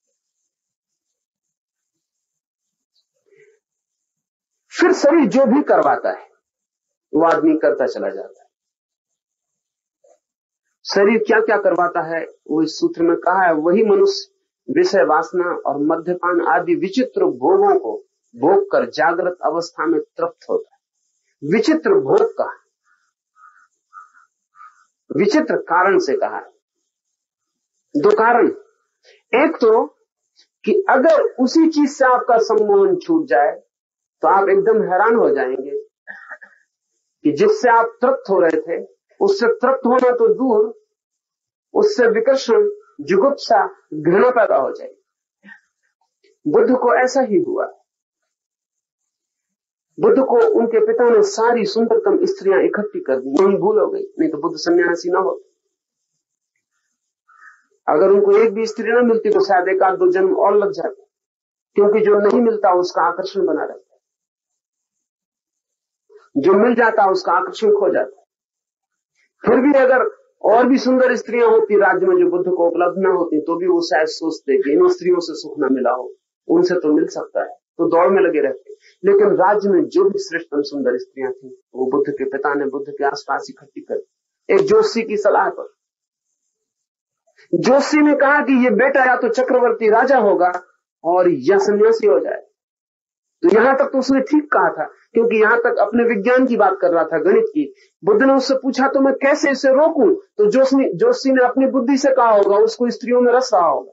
फिर शरीर जो भी करवाता है वो आदमी करता चला जाता है। शरीर क्या क्या करवाता है वो इस सूत्र में कहा है। वही मनुष्य विषय वासना और मद्यपान आदि विचित्र भोगों को भोग कर जागृत अवस्था में तृप्त होता है। विचित्र भोग का विचित्र कारण से कहा है। दो कारण, एक तो कि अगर उसी चीज से आपका सम्मोहन छूट जाए तो आप एकदम हैरान हो जाएंगे कि जिससे आप तृप्त हो रहे थे उससे तृप्त होना तो दूर, उससे विकर्षण, जुगुप्सा, घृणा पैदा हो जाएगी। बुद्ध को ऐसा ही हुआ। बुद्ध को उनके पिता ने सारी सुंदरतम स्त्रियां इकट्ठी कर दी, यही भूल हो गई, नहीं तो बुद्ध सन्यासी ना होते। अगर उनको एक भी स्त्री ना मिलती तो शायद एक आध दो जन्म और लग जाते, क्योंकि जो नहीं मिलता उसका आकर्षण बना रहता है, जो मिल जाता उसका आकर्षण खो जाता है। फिर भी अगर और भी सुंदर स्त्रियां होती राज्य में जो बुद्ध को उपलब्ध ना होती, तो भी वो शायद सोचते कि इन स्त्रियों से सुख न मिला हो, उनसे तो मिल सकता है, तो दौड़ में लगे रहते। लेकिन राज्य में जो भी श्रेष्ठतम सुंदर स्त्रियां थी वो बुद्ध के पिता ने बुद्ध के आसपास इकट्ठी कर, एक जोशी की सलाह पर। जोशी ने कहा कि ये बेटा या तो चक्रवर्ती राजा होगा और या सन्यासी हो जाए। तो यहां तक तो उसने ठीक कहा था, क्योंकि यहां तक अपने विज्ञान की बात कर रहा था, गणित की। बुद्ध ने उससे पूछा तो मैं कैसे इसे रोकूं, तो जोशी ने अपनी बुद्धि से कहा होगा, उसको स्त्रियों में रस रहा होगा,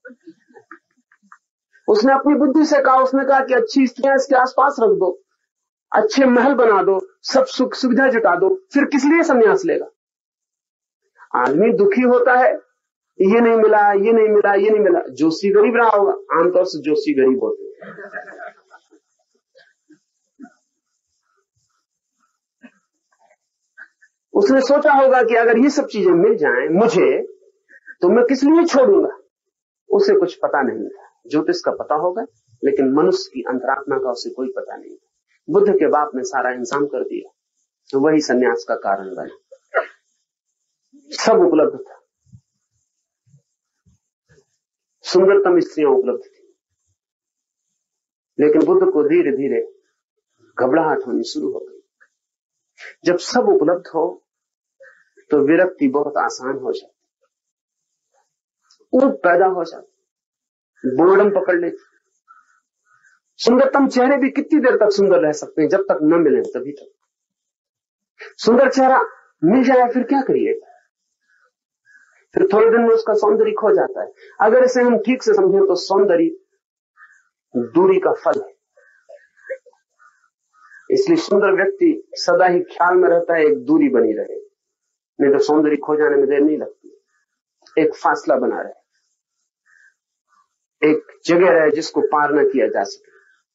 उसने अपनी बुद्धि से कहा, उसने कहा कि अच्छी स्त्रियां इसके आसपास रख दो, अच्छे महल बना दो, सब सुख सुविधा जुटा दो, फिर किस लिए संन्यास लेगा। आदमी दुखी होता है, ये नहीं मिला, ये नहीं मिला, ये नहीं मिला। जोशी गरीब रहा होगा, आमतौर से जोशी गरीब होते हैं। उसने सोचा होगा कि अगर ये सब चीजें मिल जाएं मुझे तो मैं किस लिए छोड़ूंगा। उसे कुछ पता नहीं था, ज्योतिष का पता होगा, लेकिन मनुष्य की अंतरात्मा का उसे कोई पता नहीं था। बुद्ध के बाप ने सारा इंतजाम कर दिया, तो वही सन्यास का कारण बना। सब उपलब्ध था, सुंदरतम स्त्रियां उपलब्ध थी, लेकिन बुद्ध को धीरे धीरे घबराहट होनी शुरू हो गई। जब सब उपलब्ध हो तो विरक्ति बहुत आसान हो जाती, ऊब पैदा हो जाती, बोर्डम पकड़ लेती। सुंदरतम चेहरे भी कितनी देर तक सुंदर रह सकते हैं, जब तक न मिले तभी तक। सुंदर चेहरा मिल जाए फिर क्या करिएगा, फिर थोड़े दिन में उसका सौंदर्य खो जाता है। अगर इसे हम ठीक से समझें तो सौंदर्य दूरी का फल है। इसलिए सुंदर व्यक्ति सदा ही ख्याल में रहता है एक दूरी बनी रहे, नहीं तो सौंदर्य खो जाने में देर नहीं लगती। एक फासला बना रहे, एक जगह रहे जिसको पार न किया जा सके।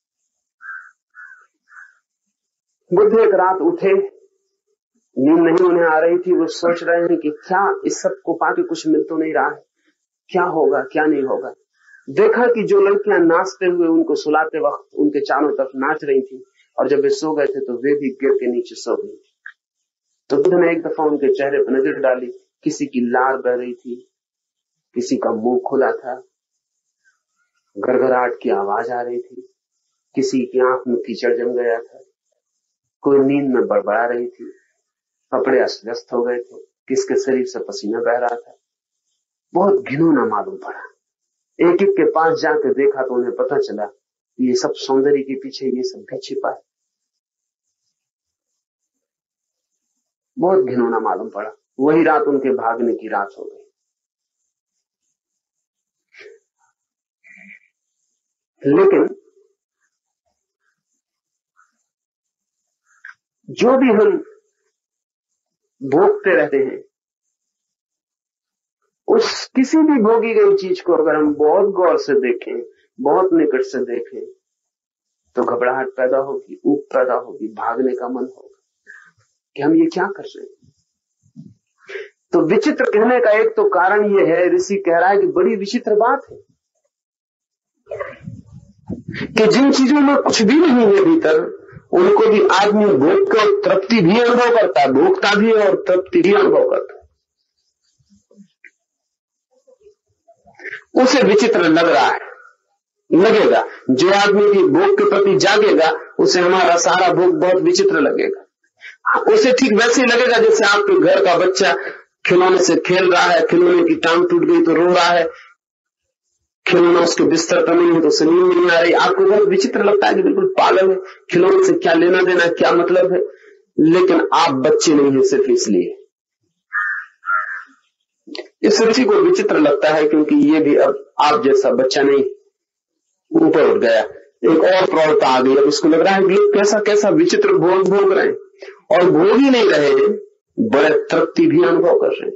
बुद्ध एक रात उठे, नींद नहीं उन्हें आ रही थी, वो सोच रहे हैं कि क्या इस सब को पाके कुछ मिल तो नहीं रहा है, क्या होगा क्या नहीं होगा। देखा कि जो लड़कियां नाचते हुए उनको सुलाते वक्त उनके चारों तरफ नाच रही थी, और जब वे सो गए थे तो वे भी गिर के नीचे सो गई थी। तो बुद्ध ने एक दफा उनके चेहरे पर नजर डाली, किसी की लार बह रही थी, किसी का मुंह खुला था, गड़गड़ाहट की आवाज आ रही थी, किसी की आंख में कीचड़ जम गया था, कोई नींद में बड़बड़ा रही थी, कपड़े अस्त व्यस्त हो गए थे, किसके शरीर से पसीना बह रहा था। बहुत घिनौना मालूम पड़ा। एक एक के पास जाकर देखा तो उन्हें पता चला कि ये सब सौंदर्य के पीछे ये सब भी छिपा है। बहुत घिनौना मालूम पड़ा। वही रात उनके भागने की रात हो गई। लेकिन जो भी हम भोगते रहते हैं। उस किसी भी भोगी गई चीज को अगर हम बहुत गौर से देखें, बहुत निकट से देखें, तो घबराहट पैदा होगी, ऊब पैदा होगी, भागने का मन होगा कि हम ये क्या कर रहे हैं। तो विचित्र कहने का एक तो कारण ये है, ऋषि कह रहा है कि बड़ी विचित्र बात है कि जिन चीजों में कुछ भी नहीं है भीतर, उनको भी आदमी भोग कर तृप्ति भी अनुभव करता है, भोगता भी है और तृप्ति भी अनुभव करता है। उसे विचित्र लग रहा है, लगेगा। जो आदमी भी भोग के प्रति जागेगा, उसे हमारा सारा भोग बहुत विचित्र लगेगा। उसे ठीक वैसे ही लगेगा जैसे आपके घर का बच्चा खिलौने से खेल रहा है, खिलौने की टांग टूट गई तो रो रहा है, खिलौना उसके बिस्तर पर नहीं है तो उसे नींद नहीं आ रही। आपको बहुत विचित्र लगता है कि बिल्कुल पागल है, खिलौने से क्या लेना देना, क्या मतलब है। लेकिन आप बच्चे नहीं है सिर्फ इसलिए। इस ऋषि को विचित्र लगता है क्योंकि ये भी अब आप जैसा बच्चा नहीं, ऊपर उठ गया, एक और प्रौढ़ता आ गई। अब उसको लग रहा है कि कैसा कैसा विचित्र भोग रहे हैं, और भोग ही नहीं रहे हैं, बड़े तृप्ति भी अनुभव कर रहे हैं।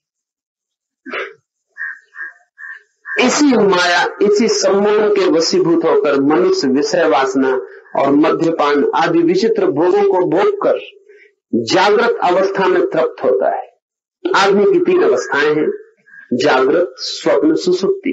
इसी माया, इसी सम्मोहन के वशीभूत होकर मनुष्य विषय वासना और मद्यपान आदि विचित्र भोगों को भोग कर जागृत अवस्था में तृप्त होता है। आदमी की 3 अवस्थाएं हैं, जागृत, स्वप्न, सुसुप्ति।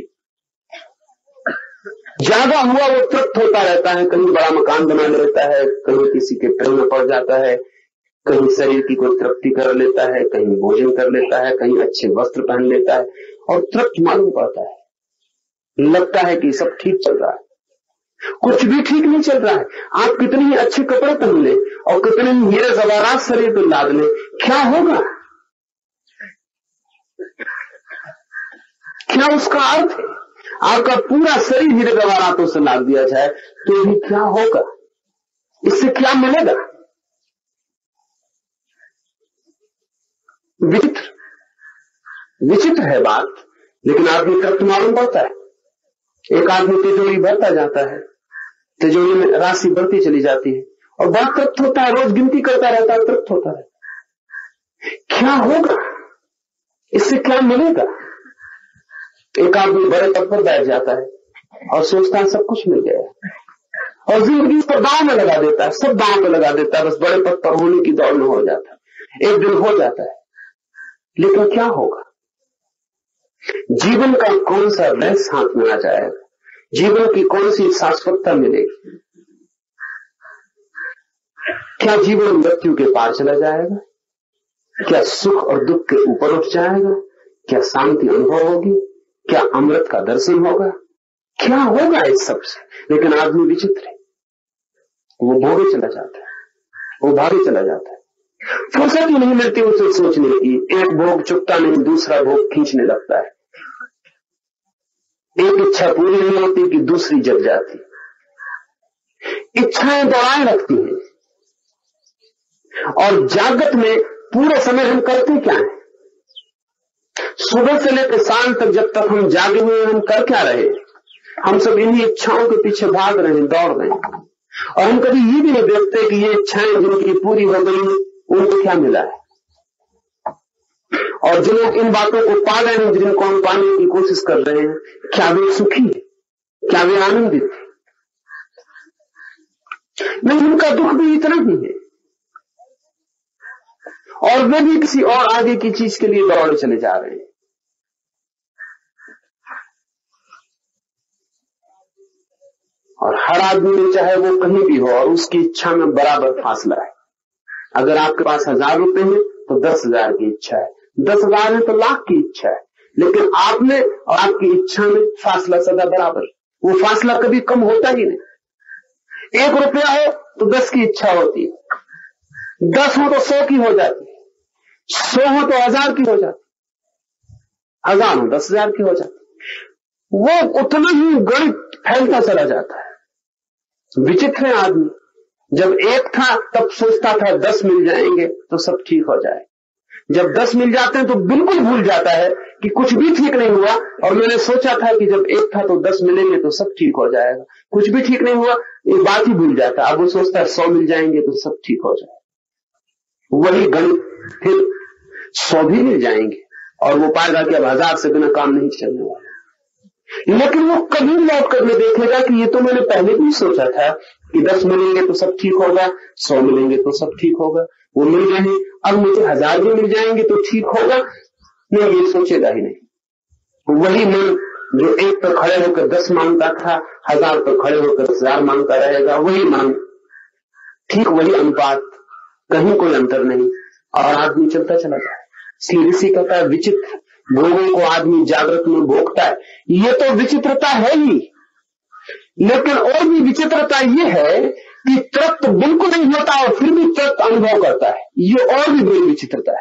जागा हुआ वो तृप्त होता रहता है, कहीं बड़ा मकान बना लेता है, कहीं किसी के प्रेम में पड़ जाता है, कहीं शरीर की कोई तृप्ति कर लेता है, कहीं भोजन कर लेता है, कहीं अच्छे वस्त्र पहन लेता है और तृप्त मालूम पड़ता है। लगता है कि सब ठीक चल रहा है, कुछ भी ठीक नहीं चल रहा है। आप कितने ही अच्छे कपड़े पहन ले और कितने ही हीरे जवाहरात शरीर पर लाद ले, क्या होगा? क्या उसका अर्थ है? आपका पूरा शरीर हीरे जवाहरातों से लाद दिया जाए तो भी क्या होगा? इससे क्या मिलेगा? विचित्र है बात, लेकिन आदमी तृप्त मालूम पड़ता है। एक आदमी तिजोरी भरता जाता है, तिजोरी में राशि बढ़ती चली जाती है और बड़ा तृप्त होता है, रोज गिनती करता रहता है, तृप्त होता है। क्या होगा? इससे क्या मिलेगा? एक आदमी बड़े पद पर बैठ जाता है और सोचता है सब कुछ मिल गया और जिंदगी पर दांव में लगा देता है, सब दांव में लगा देता है, बस बड़े पद पर होने की दौड़ में हो जाता है। एक दिन हो जाता है, लेकिन क्या होगा? जीवन का कौन सा रस हाथ में आ जाएगा? जीवन की कौन सी शाश्वतता मिलेगी? क्या जीवन मृत्यु के पार चला जाएगा? क्या सुख और दुख के ऊपर उठ जाएगा? क्या शांति अनुभव होगी? क्या अमृत का दर्शन होगा? क्या होगा इस सब से? लेकिन आदमी विचित्र है, वो भोगे चला जाता है, वो भागे चला जाता है। फुर्सत ही नहीं मिलती उसे सोचने की। एक भोग चुकता नहीं, दूसरा भोग खींचने लगता है। एक इच्छा पूरी नहीं होती कि दूसरी जग जाती। इच्छाएं दौड़ाए रखती हैं। और जागृत में पूरे समय हम करते क्या हैं? सुबह से लेकर शाम तक जब तक हम जागे हुए हम कर क्या रहे? हम सब इन्हीं इच्छाओं के पीछे भाग रहे हैं, दौड़ रहे हैं, और हम कभी ये भी नहीं देखते कि ये इच्छाएं जिनकी पूरी हो गई उनको क्या मिला है। और जो लोग इन बातों को पा रहे हैं, जिनको हम पाने की कोशिश कर रहे हैं, क्या वे सुखी है? क्या वे आनंदित है? नहीं, उनका दुख भी इतना ही है और वे भी किसी और आगे की चीज के लिए दौड़े चले जा रहे हैं। और हर आदमी चाहे वो कहीं भी हो और उसकी इच्छा में बराबर फासला है। अगर आपके पास 1000 रुपए हैं तो 10,000 की इच्छा है, 10,000 है तो लाख की इच्छा है, लेकिन आपने और आपकी इच्छा में फासला सदा बराबर। वो फासला कभी कम होता ही नहीं। 1 रुपया हो तो 10 की इच्छा होती है, 10 हो तो 100 की हो जाती है, 100 हो तो 1000 की हो जाती, 1000 हो 10,000 की हो जाती। वो उतना ही गणित फैलता चला जाता है। विचित्र है आदमी। जब 1 था तब सोचता था 10 मिल जाएंगे तो सब ठीक हो जाए। जब 10 मिल जाते हैं तो बिल्कुल भूल जाता है कि कुछ भी ठीक नहीं हुआ, और मैंने सोचा था कि जब 1 था तो 10 मिलेंगे तो सब ठीक हो जाएगा। कुछ भी ठीक नहीं हुआ, ये बात ही भूल जाता है। अब वो सोचता है 100 मिल जाएंगे तो सब ठीक हो जाए। वही गणित फिर 100 भी मिल जाएंगे और वो पाएगा कि अब 1000 से बिना काम नहीं चलने वाला। लेकिन वो कभी लौट कर नहीं देखेगा कि ये तो मैंने पहले भी सोचा था कि 10 मिलेंगे तो सब ठीक होगा, 100 मिलेंगे तो सब ठीक होगा, वो मिल गए, अब मुझे 1000 भी मिल जाएंगे तो ठीक होगा। नहीं, ये सोचेगा ही नहीं। वही मन जो 1 पर खड़े होकर 10 मांगता था, 1000 पर खड़े होकर 1000 मांगता रहेगा, वही मांग, ठीक वही अनुपात, कहीं कोई अंतर नहीं, और आदमी चलता चला जाए। इसलिए ऋषि कहता है विचित्र भोगों को आदमी जागृत में भोगता है। ये तो विचित्रता है ही, लेकिन और भी विचित्रता ये है कि तृप्त बिल्कुल नहीं होता और फिर भी तृप्त अनुभव करता है। ये और भी बड़ी विचित्रता है।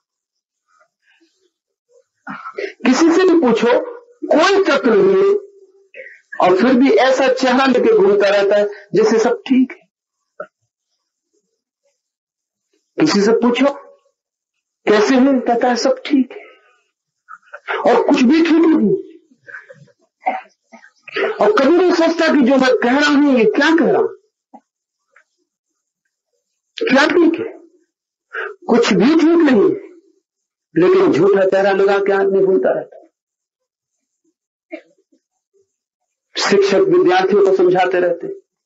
किसी से भी पूछो, कोई तृप्त नहीं है और फिर भी ऐसा चेहरा लेके घूमता रहता है जैसे सब ठीक है। किसी से पूछो कैसे है, कहता है सब ठीक है, और कुछ भी ठीक नहीं। और कभी नहीं सोचता कि जो मैं कह रहा हूं ये क्या कह रहा हूं, क्या ठीक है, कुछ भी ठीक नहीं, लेकिन झूठा चेहरा लगा के आदमी घूमता रहता है। शिक्षक विद्यार्थियों को समझाते रहते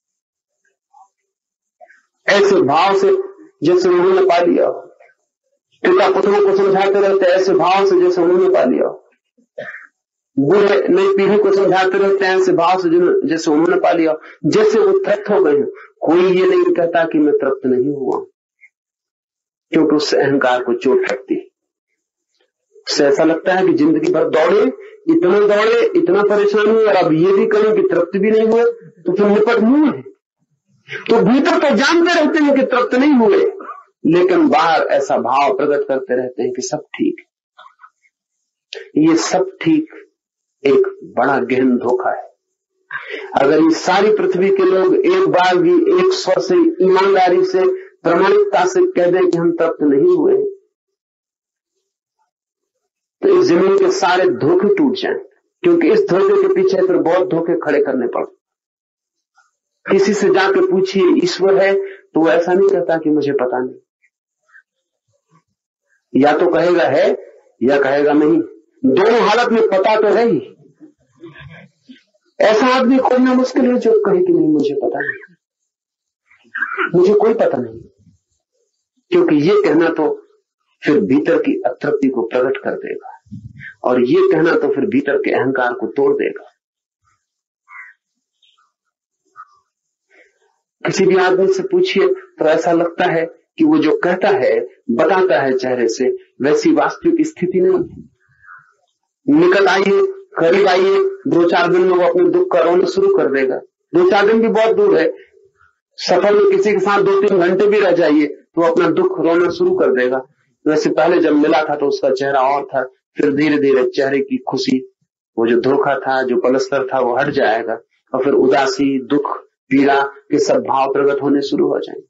ऐसे भाव से जैसे उन्होंने पा लिया हो, पिता पुत्रों को समझाते रहते ऐसे भाव से जैसे उन्होंने पा लिया हो, बूढ़े नई पीढ़ी को समझाते रहते हैं ऐसे भाव से जैसे उन्होंने पा लिया, जैसे वो तृप्त हो गए हैं। कोई ये नहीं कहता कि मैं तृप्त नहीं हुआ, क्योंकि उससे अहंकार को चोट लगती है। उससे ऐसा लगता है कि जिंदगी भर दौड़े, इतना परेशान हुए, और अब ये भी करें कि तृप्त भी नहीं हुए, तो फिर निपट मुंह है। तो भीतर तो जानते रहते हैं कि तृप्त नहीं हुए, लेकिन बाहर ऐसा भाव प्रकट करते रहते हैं कि सब ठीक। ये सब ठीक एक बड़ा गहन धोखा है। अगर ये सारी पृथ्वी के लोग एक बार भी एक स्वर से, ईमानदारी से, प्रामाणिकता से कह दें कि हम तृप्त नहीं हुए, तो इस जमीन के सारे धोखे टूट जाएं, क्योंकि इस धोखे के पीछे फिर बहुत धोखे खड़े करने पड़ते। किसी से जाके पूछिए ईश्वर है, तो वो ऐसा नहीं कहता कि मुझे पता नहीं, या तो कहेगा है या कहेगा नहीं, दोनों हालत में पता तो है ही। ऐसा आदमी खोजना मुश्किल है जो कहे कि नहीं मुझे पता नहीं, मुझे कोई पता नहीं, क्योंकि ये कहना तो फिर भीतर की अतृप्ति को प्रकट कर देगा, और ये कहना तो फिर भीतर के अहंकार को तोड़ देगा। किसी भी आदमी से पूछिए तो ऐसा लगता है कि वो जो कहता है, बताता है चेहरे से, वैसी वास्तविक स्थिति नहीं। निकट आइए, करीब आइए, 2-4 दिन में वो अपने दुख का रोना शुरू कर देगा। 2-4 दिन भी बहुत दूर है, सफर में किसी के साथ 2-3 घंटे भी रह जाइए तो अपना दुख रोना शुरू कर देगा। वैसे पहले जब मिला था तो उसका चेहरा और था, फिर धीरे धीरे चेहरे की खुशी, वो जो धोखा था, जो पलस्तर था, वो हट जाएगा, और फिर उदासी, दुख, पीड़ा के सब भाव प्रकट होने शुरू हो जाएंगे।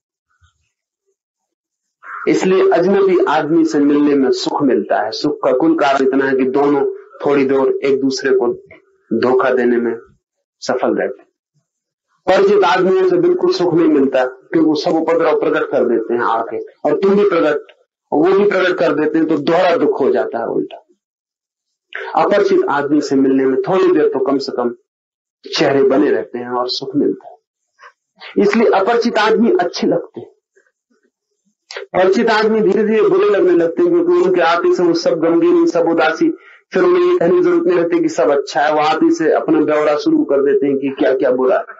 इसलिए अजनबी आदमी से मिलने में सुख मिलता है। सुख का कुल कारण इतना है कि दोनों थोड़ी देर एक दूसरे को धोखा देने में सफल रहते। परिचित आदमियों से बिल्कुल सुख नहीं मिलता, क्योंकि वो सब उपद्रव प्रकट कर देते हैं आके, और तुम भी प्रकट, वो भी प्रकट कर देते हैं, तो दोहरा दुख हो जाता है उल्टा। अपरिचित आदमी से मिलने में थोड़ी देर तो कम से कम चेहरे बने रहते हैं और सुख मिलता है। इसलिए अपरिचित आदमी अच्छे लगते हैं, परिचित आदमी धीरे धीरे बुरे लगने लगते हैं, क्योंकि उनके आते से वो सब गमगीन, सब उदासी, फिर उन्हें ये कहने की जरूरत नहीं रहती कि सब अच्छा है, वो आते से अपना ब्यौरा शुरू कर देते हैं कि क्या क्या बुरा है।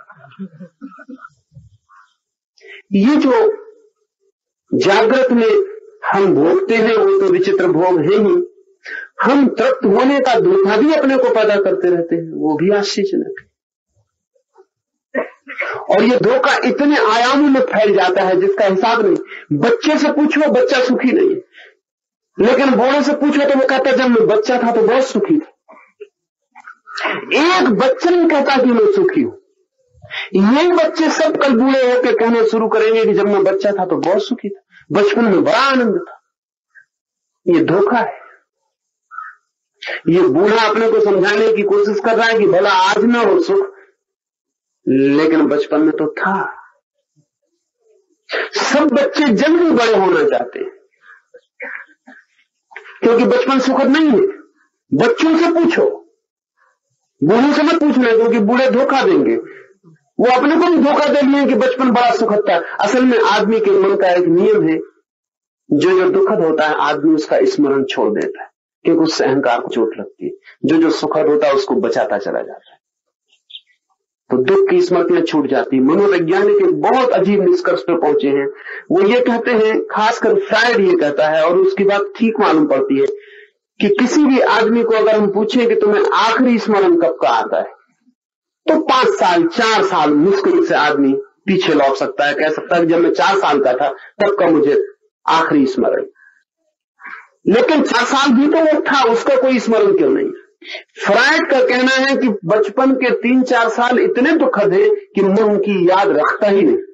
ये जो जागृत में हम भोगते हैं वो तो विचित्र भोग है ही, हम तृप्त होने का धोखा भी अपने को पैदा करते रहते हैं, वो भी आश्चर्यजनक है। और ये धोखा इतने आयामों में फैल जाता है जिसका हिसाब नहीं। बच्चे से पूछो, बच्चा सुखी नहीं है, लेकिन बूढ़े से पूछो तो वो कहता जब मैं बच्चा था तो बहुत सुखी था। एक बच्चा नहीं कहता कि मैं सुखी हूं। ये बच्चे सब कल बूढ़े होकर कहना शुरू करेंगे कि जब मैं बच्चा था तो बहुत सुखी था, बचपन में बड़ा आनंद था। ये धोखा है। ये बूढ़ा अपने को समझाने की कोशिश कर रहा है कि भला आज ना हो सुख, लेकिन बचपन में तो था। सब बच्चे जल्दी बड़े होना चाहते हैं, क्योंकि बचपन सुखद नहीं है। बच्चों से पूछो, बूढ़ों से मत पूछना, क्योंकि बूढ़े धोखा देंगे। वो अपने को भी धोखा दे लिए कि बचपन बड़ा सुखद था। असल में आदमी के मन का एक नियम है, जो दुखद होता है आदमी उसका स्मरण छोड़ देता है, क्योंकि उससे अहंकार को चोट लगती है। जो सुखद होता है उसको बचाता चला जाता है, तो दुख की स्मृतियां छूट जाती। मनोवैज्ञानिक एक बहुत अजीब निष्कर्ष पर पहुंचे हैं। वो ये कहते हैं, खासकर फ्रायड ये कहता है, और उसकी बात ठीक मालूम पड़ती है, कि किसी भी आदमी को अगर हम पूछें कि तुम्हें आखिरी स्मरण कब का आता है, तो 5 साल 4 साल मुश्किल से आदमी पीछे लौट सकता है, कह सकता है कि जब मैं 4 साल का था तब का मुझे आखिरी स्मरण। लेकिन 4 साल भी तो वो था, उसका कोई स्मरण क्यों नहीं? फ्रायड का कहना है कि बचपन के 3-4 साल इतने दुखद है कि मन उनकी याद रखता ही नहीं,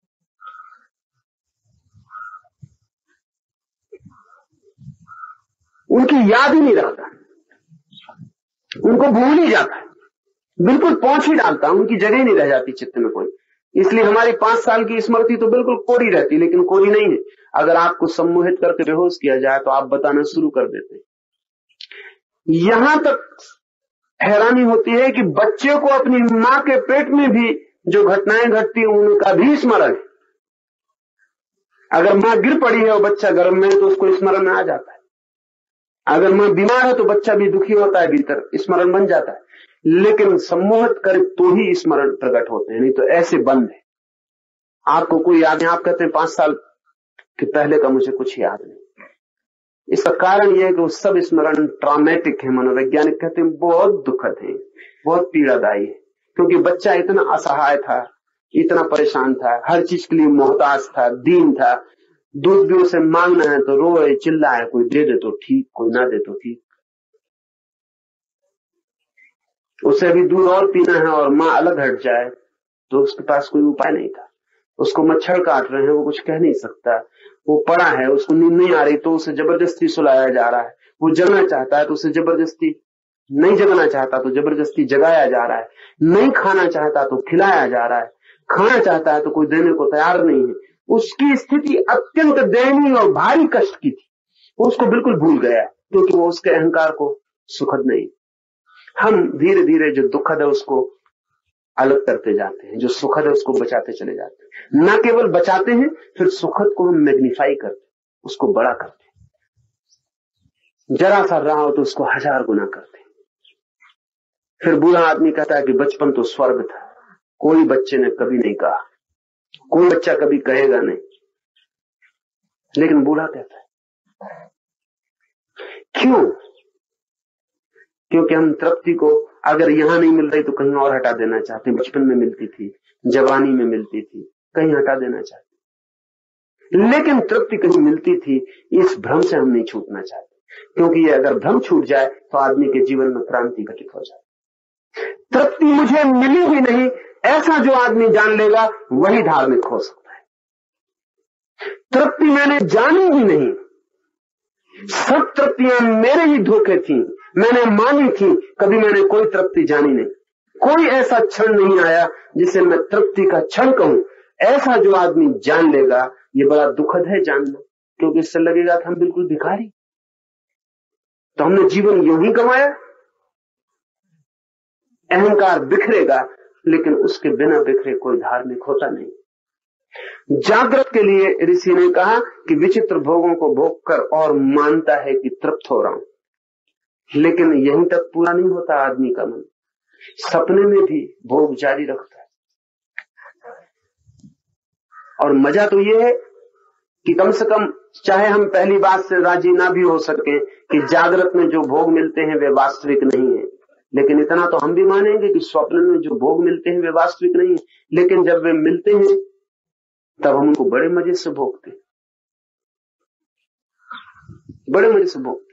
उनकी याद ही नहीं रखता, उनको भूल ही जाता है, बिल्कुल पहुंच ही डालता, उनकी जगह नहीं रह जाती चित्त में कोई। इसलिए हमारी 5 साल की स्मृति तो बिल्कुल कोरी रहती, लेकिन कोरी नहीं है। अगर आपको सम्मोहित करके बेहोश किया जाए तो आप बताना शुरू कर देते हैं। यहां तक हैरानी होती है कि बच्चे को अपनी मां के पेट में भी जो घटनाएं घटती हैं उनका भी स्मरण है। अगर मां गिर पड़ी है और बच्चा गर्भ में है तो उसको स्मरण में आ जाता है। अगर मां बीमार है तो बच्चा भी दुखी होता है, भीतर स्मरण बन जाता है। लेकिन सम्मोहित करे तो ही स्मरण प्रकट होते हैं, नहीं तो ऐसे बंद है। आपको कोई याद नहीं, आप कहते हैं 5 साल के पहले का मुझे कुछ याद नहीं। इसका कारण यह है कि वो सब स्मरण ट्रॉमेटिक है। मनोवैज्ञानिक कहते हैं बहुत दुखद है, बहुत पीड़ादायी है, क्योंकि बच्चा इतना असहाय था, इतना परेशान था, हर चीज के लिए मोहताज था, दीन था। दूध भी उसे मांगना है तो रोए चिल्लाए, कोई दे दे तो ठीक, कोई ना दे तो ठीक। उसे अभी दूध और पीना है और मां अलग हट जाए तो उसके पास कोई उपाय नहीं था। उसको मच्छर काट रहे हैं, वो कुछ कह नहीं सकता, वो पड़ा है, उसको नींद नहीं आ रही तो उसे जबरदस्ती सुलाया जा रहा है। वो जगना चाहता है तो उसे जबरदस्ती, नहीं जगना चाहता तो जबरदस्ती जगाया जा रहा है। नहीं खाना चाहता तो खिलाया जा रहा है। खाना चाहता है तो कोई देने को तैयार नहीं है। उसकी स्थिति अत्यंत दयनीय और भारी कष्ट की थी। वो उसको बिल्कुल भूल गया, क्योंकि वो उसके अहंकार को सुखद नहीं। हम धीरे धीरे जो दुखद है उसको अलग करते जाते हैं, जो सुखद है उसको बचाते चले जाते हैं। न केवल बचाते हैं, फिर सुखद को हम मैग्नीफाई करते, उसको बड़ा करते, जरा सा रहा हो तो उसको 1000 गुना करते। फिर बूढ़ा आदमी कहता है कि बचपन तो स्वर्ग था। कोई बच्चे ने कभी नहीं कहा, कोई बच्चा कभी कहेगा नहीं, लेकिन बूढ़ा कहता है। क्यों? क्योंकि हम तृप्ति को अगर यहां नहीं मिल रही तो कहीं और हटा देना चाहते हैं। बचपन में मिलती थी, जवानी में मिलती थी, कहीं हटा देना चाहते। लेकिन तृप्ति कहीं मिलती थी, इस भ्रम से हम नहीं छूटना चाहते, क्योंकि ये अगर भ्रम छूट जाए तो आदमी के जीवन में क्रांति घटित हो जाए। तृप्ति मुझे मिली ही नहीं, ऐसा जो आदमी जान लेगा वही धार्मिक हो सकता है। तृप्ति मैंने जानी ही नहीं, सब तृप्तियां मेरे ही धोखे थी, मैंने मानी थी, कभी मैंने कोई तृप्ति जानी नहीं। कोई ऐसा क्षण नहीं आया जिसे मैं तृप्ति का क्षण कहूं। ऐसा जो आदमी जान लेगा, ये बड़ा दुखद है जानना, क्योंकि इससे लगेगा कि हम बिल्कुल भिखारी, तो हमने जीवन यूं ही गंवाया। अहंकार बिखरेगा, लेकिन उसके बिना बिखरे कोई धार्मिक होता नहीं। जागृत के लिए ऋषि ने कहा कि विचित्र भोगों को भोग कर और मानता है कि तृप्त हो रहा हूं, लेकिन यहीं तक पूरा नहीं होता आदमी का मन। सपने में भी भोग जारी रखता है। और मजा तो यह है कि कम से कम, चाहे हम पहली बात से राजी ना भी हो सके कि जागृत में जो भोग मिलते हैं वे वास्तविक नहीं है, लेकिन इतना तो हम भी मानेंगे कि स्वप्न में जो भोग मिलते हैं वे वास्तविक नहीं है। लेकिन जब वे मिलते हैं तब हम उनको बड़े मजे से भोगते, बड़े मजे से भोगते।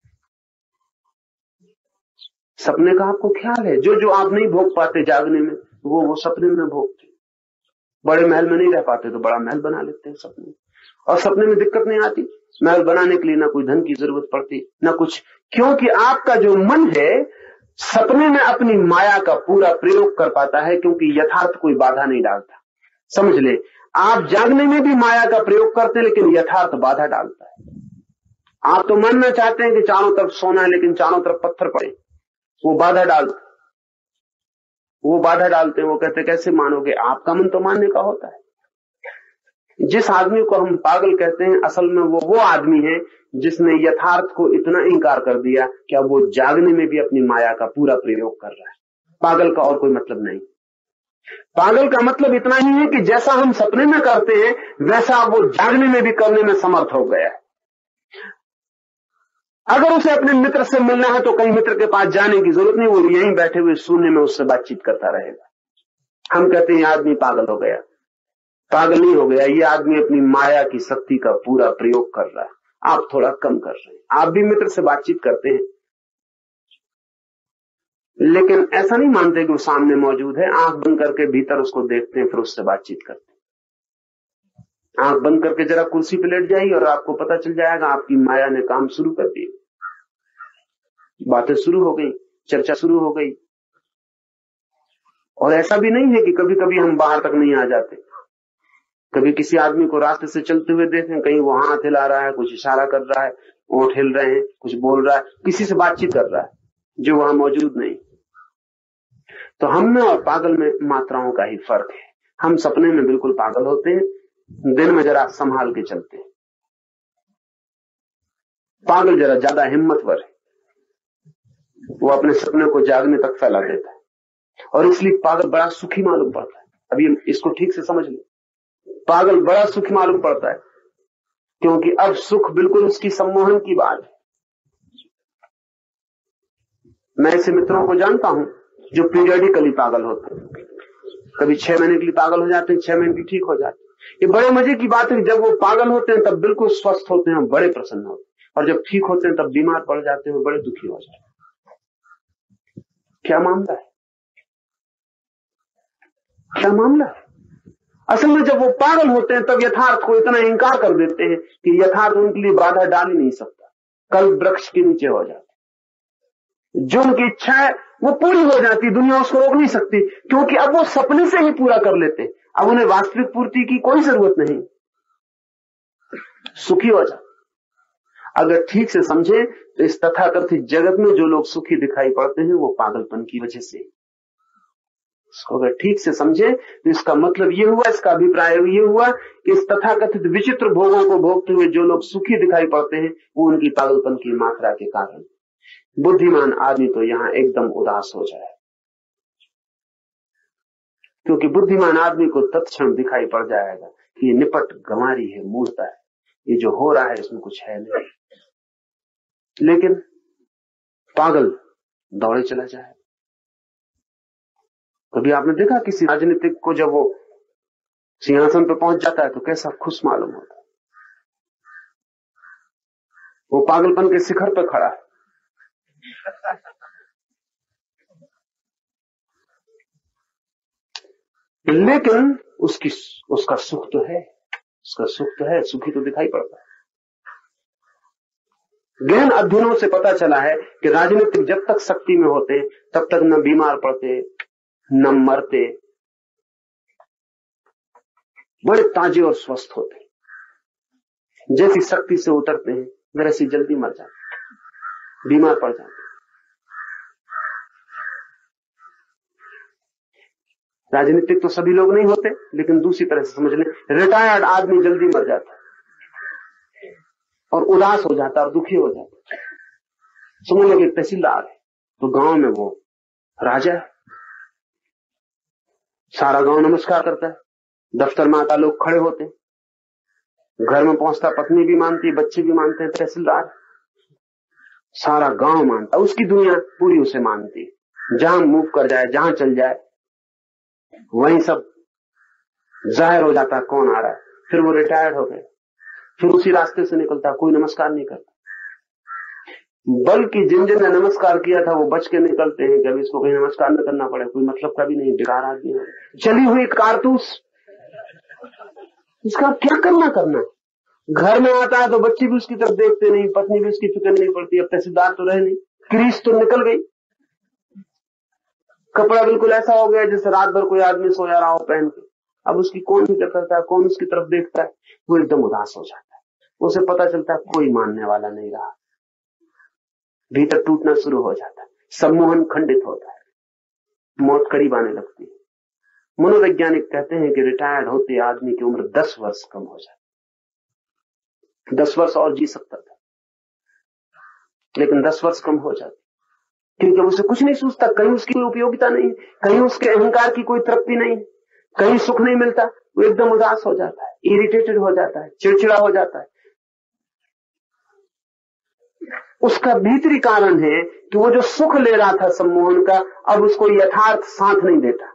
सपने का आपको ख्याल है, जो जो आप नहीं भोग पाते जागने में, वो सपने में भोगते। बड़े महल में नहीं रह पाते तो बड़ा महल बना लेते हैं सपने में, और सपने में दिक्कत नहीं आती। महल बनाने के लिए ना कोई धन की जरूरत पड़ती ना कुछ, क्योंकि आपका जो मन है सपने में अपनी माया का पूरा प्रयोग कर पाता है, क्योंकि यथार्थ कोई बाधा नहीं डालता। समझ ले, आप जागने में भी माया का प्रयोग करते हैं, लेकिन यथार्थ बाधा डालता है। आप तो मानना चाहते हैं कि चारों तरफ सोना है, लेकिन चारों तरफ पत्थर पड़े, वो बाधा डालते हैं। वो कहते कैसे मानोगे? आपका मन तो मानने का होता है। जिस आदमी को हम पागल कहते हैं, असल में वो आदमी है जिसने यथार्थ को इतना इंकार कर दिया कि अब वो जागने में भी अपनी माया का पूरा प्रयोग कर रहा है। पागल का और कोई मतलब नहीं। पागल का मतलब इतना ही है कि जैसा हम सपने में करते हैं वैसा वो जागने में भी करने में समर्थ हो गया है। अगर उसे अपने मित्र से मिलना है तो कहीं मित्र के पास जाने की जरूरत नहीं, वो यहीं बैठे हुए शून्य में उससे बातचीत करता रहेगा। हम कहते हैं ये आदमी पागल हो गया। पागल नहीं हो गया, ये आदमी अपनी माया की शक्ति का पूरा प्रयोग कर रहा है। आप थोड़ा कम कर रहे हैं। आप भी मित्र से बातचीत करते हैं, लेकिन ऐसा नहीं मानते कि वो सामने मौजूद है। आंख बंद करके भीतर उसको देखते हैं, फिर उससे बातचीत करते हैं। आंख बंद करके जरा कुर्सी पे लेट जाइए और आपको पता चल जाएगा आपकी माया ने काम शुरू कर दिया। बातें शुरू हो गई, चर्चा शुरू हो गई। और ऐसा भी नहीं है कि कभी कभी हम बाहर तक नहीं आ जाते। कभी किसी आदमी को रास्ते से चलते हुए देखें, कहीं वो हाथ हिला रहा है, कुछ इशारा कर रहा है, ओंठ हिल रहे हैं, कुछ बोल रहा है, किसी से बातचीत कर रहा है जो वहां मौजूद नहीं। तो हम में और पागल में मात्राओं का ही फर्क है। हम सपने में बिल्कुल पागल होते हैं, दिन में जरा संभाल के चलते हैं। पागल जरा ज्यादा हिम्मतवर है, वो अपने सपने को जागने तक फैला देता है, और इसलिए पागल बड़ा सुखी मालूम पड़ता है। अभी इसको ठीक से समझ लो, पागल बड़ा सुखी मालूम पड़ता है, क्योंकि अब सुख बिल्कुल उसकी सम्मोहन की बात है। मैं ऐसे मित्रों को जानता हूं जो पीरियडिकली पागल होते हैं। कभी 6 महीने के लिए पागल हो जाते हैं, 6 महीने के ठीक हो जाते हैं। ये बड़े मजे की बात है कि जब वो पागल होते हैं तब बिल्कुल स्वस्थ होते हैं, बड़े प्रसन्न होते हैं, और जब ठीक होते हैं तब बीमार पड़ जाते हैं, बड़े दुखी हो जाते हैं। क्या मामला है? क्या मामला है? असल में जब वो पागल होते हैं तब यथार्थ को इतना इंकार कर देते हैं कि यथार्थ उनके लिए बाधा डाल ही नहीं सकता। कल वृक्ष के नीचे हो जाते, जो उनकी इच्छा है वो पूरी हो जाती, दुनिया उसको रोक नहीं सकती, क्योंकि अब वो सपने से ही पूरा कर लेते। अब उन्हें वास्तविक पूर्ति की कोई जरूरत नहीं, सुखी हो जाते। अगर ठीक से समझे तो इस तथाकथित जगत में जो लोग सुखी दिखाई पड़ते हैं वो पागलपन की वजह से। इसको अगर ठीक से समझे तो इसका मतलब ये हुआ, इसका अभिप्राय ये हुआ कि इस तथाकथित विचित्र भोगों को भोगते हुए जो लोग सुखी दिखाई पड़ते हैं वो उनकी पागलपन की मात्रा के कारण। बुद्धिमान आदमी तो यहां एकदम उदास हो जाए, क्योंकि बुद्धिमान आदमी को तत्क्षण दिखाई पड़ जाएगा कि ये निपट गंवारी है, मूर्ता है, ये जो हो रहा है इसमें कुछ है नहीं। लेकिन पागल दौड़े चला जाए। कभी आपने देखा किसी राजनीतिक को जब वो सिंहासन पर पहुंच जाता है तो कैसा खुश मालूम होता है? वो पागलपन के शिखर पर खड़ा है। लेकिन उसका सुख तो है, सुखी तो दिखाई पड़ता है। गहन अध्ययनों से पता चला है कि राजनीतिक जब तक शक्ति में होते तब तक न बीमार पड़ते न मरते, बड़े ताजे और स्वस्थ होते। जैसी शक्ति से उतरते हैं वैसी जल्दी मर जाते, बीमार पड़ जाते। राजनीतिक तो सभी लोग नहीं होते, लेकिन दूसरी तरह से समझ लें, रिटायर्ड आदमी जल्दी मर जाता और उदास हो जाता और दुखी हो जाता। समझ लो कि तहसीलदार है तो गांव में वो राजा है, सारा गांव नमस्कार करता है, दफ्तर में आता लोग खड़े होते, घर में पहुंचता पत्नी भी मानती, बच्चे भी मानते हैं, तहसीलदार सारा गांव मानता, उसकी दुनिया पूरी उसे मानती। जहां मूव कर जाए, जहां चल जाए, वहीं सब जाहिर हो जाता कौन आ रहा है। फिर वो रिटायर्ड हो गए, फिर उसी रास्ते से निकलता, कोई नमस्कार नहीं करता, बल्कि जिन जिन ने नमस्कार किया था वो बच के निकलते हैं कि अब इसको कहीं नमस्कार न करना पड़े, कोई मतलब का भी नहीं, बेकार आदमी है, चली हुई कारतूस, इसका क्या करना। घर में आता है तो बच्चे भी उसकी तरफ देखते नहीं, पत्नी भी उसकी फिक्र नहीं पड़ती। अब तहसीलदार तो रहे नहीं, क्रीज तो निकल गई, कपड़ा बिल्कुल ऐसा हो गया जैसे रात भर कोई आदमी सोया रहा हो पहन के। अब उसकी कौन फिक्र करता है, कौन उसकी तरफ देखता है? वो एकदम उदास हो जाता है, उसे पता चलता है कोई मानने वाला नहीं रहा, भीतर टूटना शुरू हो जाता है, सम्मोहन खंडित होता है, मौत करीब आने लगती है। मनोवैज्ञानिक कहते हैं कि रिटायर्ड होते आदमी की उम्र 10 वर्ष कम हो जाती, 10 वर्ष और जी सकता था, लेकिन 10 वर्ष कम हो जाती, क्योंकि उसे कुछ नहीं सूझता, कहीं उसकी कोई उपयोगिता नहीं, कहीं उसके अहंकार की कोई तृप्ति नहीं, कहीं सुख नहीं मिलता, वो एकदम उदास हो जाता है, इरिटेटेड हो जाता है, चिड़चिड़ा हो जाता है। उसका भीतरी कारण है कि वो जो सुख ले रहा था सम्मोहन का, अब उसको यथार्थ साथ नहीं देता,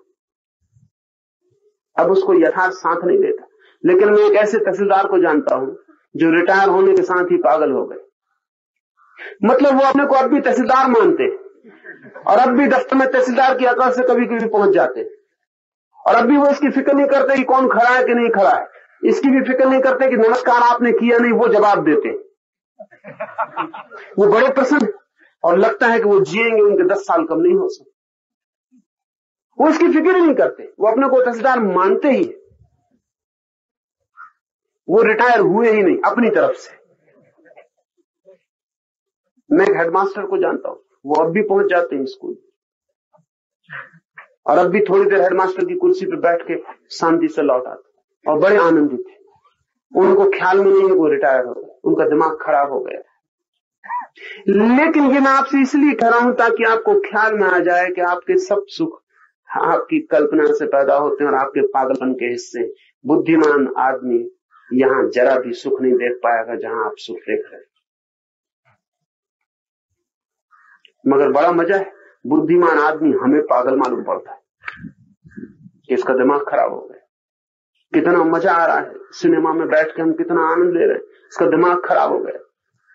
अब उसको यथार्थ साथ नहीं देता। लेकिन मैं एक ऐसे तहसीलदार को जानता हूं जो रिटायर होने के साथ ही पागल हो गए। मतलब वो अपने को अब भी तहसीलदार मानते और अब भी दफ्तर में तहसीलदार की अकल से कभी कभी पहुंच जाते, और अब भी वो इसकी फिक्र नहीं करते कि कौन खड़ा है कि नहीं खड़ा है, इसकी भी फिक्र नहीं करते कि नमस्कार आपने किया नहीं, वो जवाब देते। वो बड़े प्रसन्न और लगता है कि वो जिएंगे, उनके 10 साल कम नहीं हो सकते। वो इसकी फिक्र ही नहीं करते, वो अपने को तहसीलदार मानते ही, वो रिटायर हुए ही नहीं अपनी तरफ से। मैं एक हेडमास्टर को जानता हूं, वो अब भी पहुंच जाते हैं स्कूल और अब भी थोड़ी देर हेडमास्टर की कुर्सी पर बैठ के शांति से लौट आते और बड़े आनंदित थे। उनको ख्याल में नहीं है वो रिटायर हो गए, उनका दिमाग खराब हो गया। लेकिन ये मैं आपसे इसलिए कह रहा हूं ताकि आपको ख्याल में आ जाए कि आपके सब सुख आपकी कल्पना से पैदा होते हैं और आपके पागलपन के हिस्से। बुद्धिमान आदमी यहां जरा भी सुख नहीं देख पाएगा जहां आप सुख देख रहे हैं। मगर बड़ा मजा है, बुद्धिमान आदमी हमें पागल मालूम पड़ता है कि इसका दिमाग खराब हो गया। कितना मजा आ रहा है सिनेमा में बैठ के, हम कितना आनंद ले रहे हैं, इसका दिमाग खराब हो गया।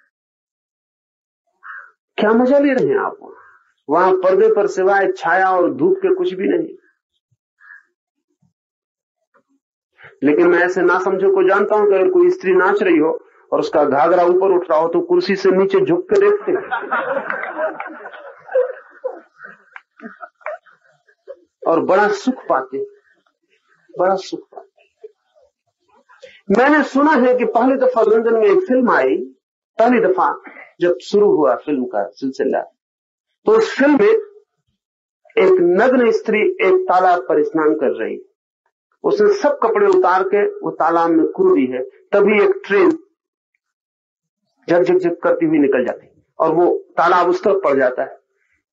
क्या मजा ले रहे हैं आप? वहां पर्दे पर सिवाय छाया और धूप के कुछ भी नहीं। लेकिन मैं ऐसे ना समझो को जानता हूं कि अगर कोई स्त्री नाच रही हो और उसका घाघरा ऊपर उठ रहा हो तो कुर्सी से नीचे झुक के देखते और बड़ा सुख पाते, बड़ा सुख पाते। मैंने सुना है कि पहली दफा लंदन में एक फिल्म आई, पहली दफा जब शुरू हुआ फिल्म का सिलसिला, तो उस फिल्म में एक नग्न स्त्री एक तालाब पर स्नान कर रही, उसने सब कपड़े उतार के वो तालाब में कूदी है। तभी एक ट्रेन झक झक झक करती हुई निकल जाती और वो तालाब उस तरफ पड़ जाता है।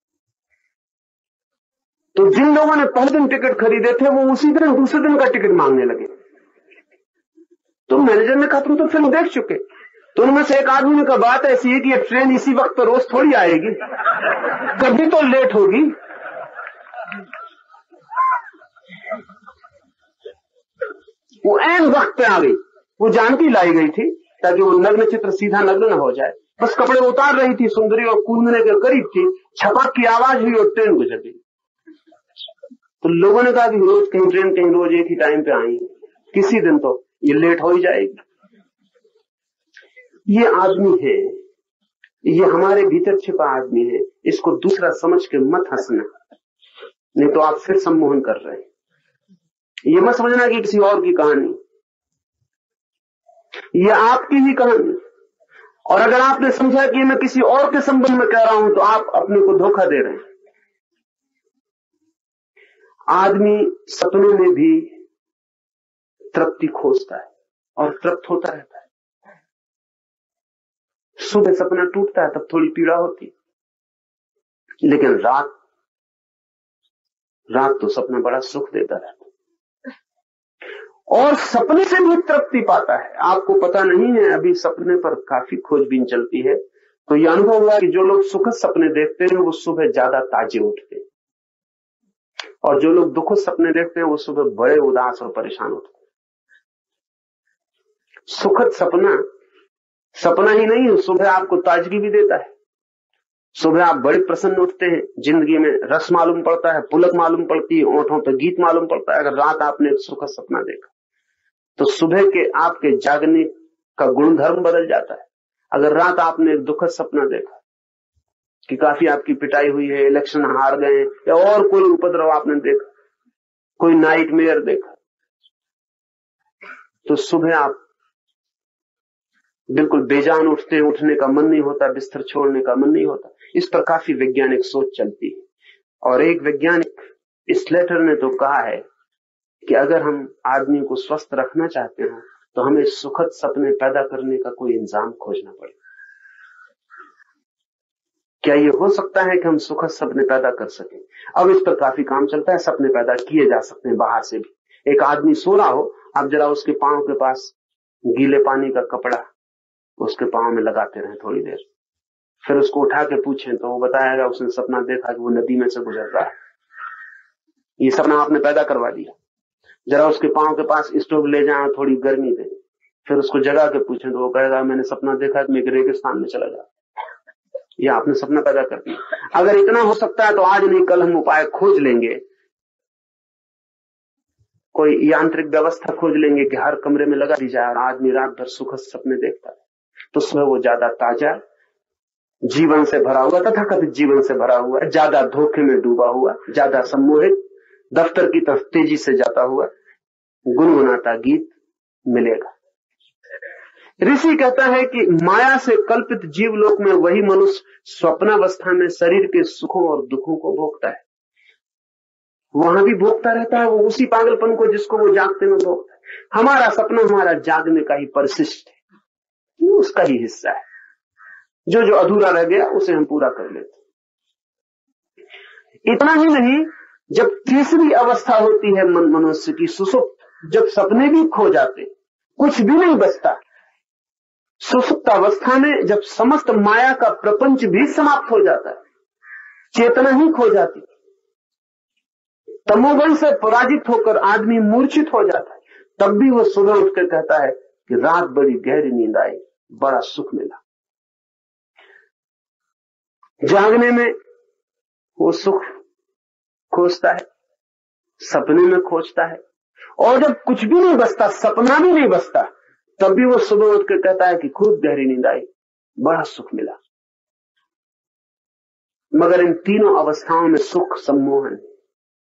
तो जिन लोगों ने पहले दिन टिकट खरीदे थे वो उसी दिन दूसरे दिन का टिकट मांगने लगे। तो मैनेजर ने कहा तुम तो फिल्म देख चुके। तो उनमें से एक आदमी ने कहा बात ऐसी है कि ये ट्रेन इसी वक्त पर रोज थोड़ी आएगी, कभी तो लेट होगी। वो ऐन वक्त पे आ गई, वो जानती लाई गई थी ताकि वो नग्न चित्र सीधा नग्न न हो जाए। बस कपड़े उतार रही थी, सुंदरी और कूदने के करीब थी, छपक की आवाज हुई और ट्रेन गुजर गई। तो लोगों ने कहा कि रोज कहीं ट्रेन कहीं रोज एक ही टाइम पे आई, किसी दिन तो ये लेट हो ही जाएगी। ये आदमी है, ये हमारे भीतर छिपा आदमी है, इसको दूसरा समझ के मत हंसना, नहीं तो आप फिर सम्मोहन कर रहे हैं। ये मत समझना कि किसी और की कहानी, ये आपकी ही कहानी। और अगर आपने समझा कि मैं किसी और के संबंध में कह रहा हूं तो आप अपने को धोखा दे रहे हैं। आदमी सपने में भी तृप्ति खोजता है और तृप्त होता रहता है। सुबह सपना टूटता है तब थोड़ी पीड़ा होती है, लेकिन रात तो सपना बड़ा सुख देता रहता है और सपने से भी तृप्ति पाता है। आपको पता नहीं है, अभी सपने पर काफी खोजबीन चलती है, तो यह अनुभव हुआ कि जो लोग सुखद सपने देखते हैं वो सुबह ज्यादा ताजे उठते हैं और जो लोग दुखद सपने देखते हैं वो सुबह बड़े उदास और परेशान होते हैं। सुखद सपना ही नहीं, सुबह आपको ताजगी भी देता है। सुबह आप बड़े प्रसन्न उठते हैं, जिंदगी में रस मालूम पड़ता है, पुलक मालूम पड़ती है, ओंठों पर गीत मालूम पड़ता है। अगर रात आपने एक सुखद सपना देखा तो सुबह के आपके जागने का गुणधर्म बदल जाता है। अगर रात आपने एक दुखद सपना देखा कि काफी आपकी पिटाई हुई है, इलेक्शन हार गए या और कोई उपद्रव आपने देखा, कोई नाइटमेयर देखा, तो सुबह आप बिल्कुल बेजान उठने का मन नहीं होता, बिस्तर छोड़ने का मन नहीं होता। इस पर काफी वैज्ञानिक सोच चलती है। और एक वैज्ञानिक स्लेटर ने तो कहा है कि अगर हम आदमी को स्वस्थ रखना चाहते हैं तो हमें सुखद सपने पैदा करने का कोई इंतजाम खोजना पड़ेगा। क्या ये हो सकता है कि हम सुखद सपने पैदा कर सकें? अब इस पर काफी काम चलता है, सपने पैदा किए जा सकते हैं बाहर से भी। एक आदमी सो रहा हो, आप जरा उसके पांव के पास गीले पानी का कपड़ा उसके पांव में लगाते रहे थोड़ी देर, फिर उसको उठा के पूछें तो वो बताएगा उसने सपना देखा कि वो नदी में से गुजर रहा है। ये सपना आपने पैदा करवा दिया। जरा उसके पांव के पास स्टोव ले जाए, थोड़ी गर्मी दे, फिर उसको जगा के पूछें तो वो कहेगा मैंने सपना देखा कि मैं रेगिस्तान में चला जा। ये आपने सपना पैदा कर दिया। अगर इतना हो सकता है तो आज नहीं कल हम उपाय खोज लेंगे, कोई यांत्रिक व्यवस्था खोज लेंगे कि हर कमरे में लगा दी जाए और आदमी रात भर सुखद सपने देखता है, तो सुबह वो ज्यादा ताजा, जीवन से भरा हुआ, तथाकथित जीवन से भरा हुआ, ज्यादा धोखे में डूबा हुआ, ज्यादा सम्मोहित, दफ्तर की तरफ तेजी से जाता हुआ गुनगुनाता गीत मिलेगा। ऋषि कहता है कि माया से कल्पित जीवलोक में वही मनुष्य स्वप्नावस्था में शरीर के सुखों और दुखों को भोगता है। वहां भी भोगता रहता है वो उसी पागलपन को जिसको वो जागते में भोगता है। हमारा सपना हमारा जागने का ही परिशिष्ट है, उसका ही हिस्सा है। जो जो अधूरा रह गया उसे हम पूरा कर लेते। इतना ही नहीं, जब तीसरी अवस्था होती है मनुष्य की सुसुप्त, जब सपने भी खो जाते, कुछ भी नहीं बचता, सुसुप्त अवस्था में जब समस्त माया का प्रपंच भी समाप्त हो जाता है, चेतना ही खो जाती, तमोगुण से पराजित होकर आदमी मूर्छित हो जाता है, तब भी वो सुबह उठकर कहता है कि रात बड़ी गहरी नींद आई, बड़ा सुख मिला। जागने में वो सुख खोजता है, सपने में खोजता है, और जब कुछ भी नहीं बचता, सपना भी नहीं बचता, तब भी वो सुबह उठकर कहता है कि खूब गहरी नींद आई, बड़ा सुख मिला। मगर इन तीनों अवस्थाओं में सुख सम्मोहन है,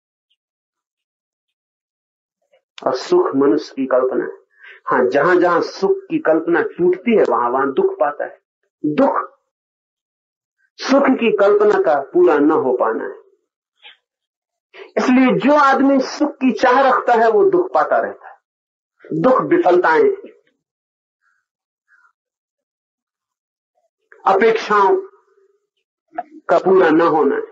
और सुख मनुष्य की कल्पना है। हाँ, जहां जहां सुख की कल्पना टूटती है वहां वहां दुख पाता है। दुख सुख की कल्पना का पूरा न हो पाना है। इसलिए जो आदमी सुख की चाह रखता है वो दुख पाता रहता है। दुख विफलताएं, अपेक्षाओं का पूरा न होना है।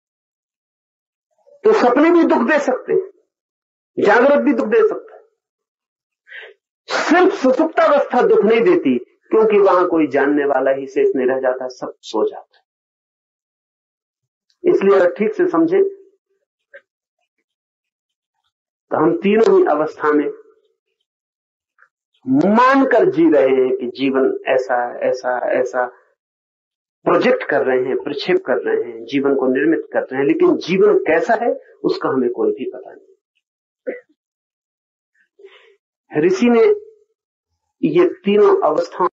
तो सपने भी दुख दे सकते हैं, जागृत भी दुख दे सकता है। सिर्फ सुसुप्तावस्था दुख नहीं देती, क्योंकि वहां कोई जानने वाला ही शेष नहीं रह जाता, सब सो जाता है। इसलिए अगर ठीक से समझे तो हम तीनों ही अवस्था में मानकर जी रहे हैं कि जीवन ऐसा ऐसा ऐसा प्रोजेक्ट कर रहे हैं, प्रक्षेप कर रहे हैं, जीवन को निर्मित कर रहे हैं, लेकिन जीवन कैसा है उसका हमें कोई भी पता नहीं। ऋषि ने ये तीनों अवस्थाओं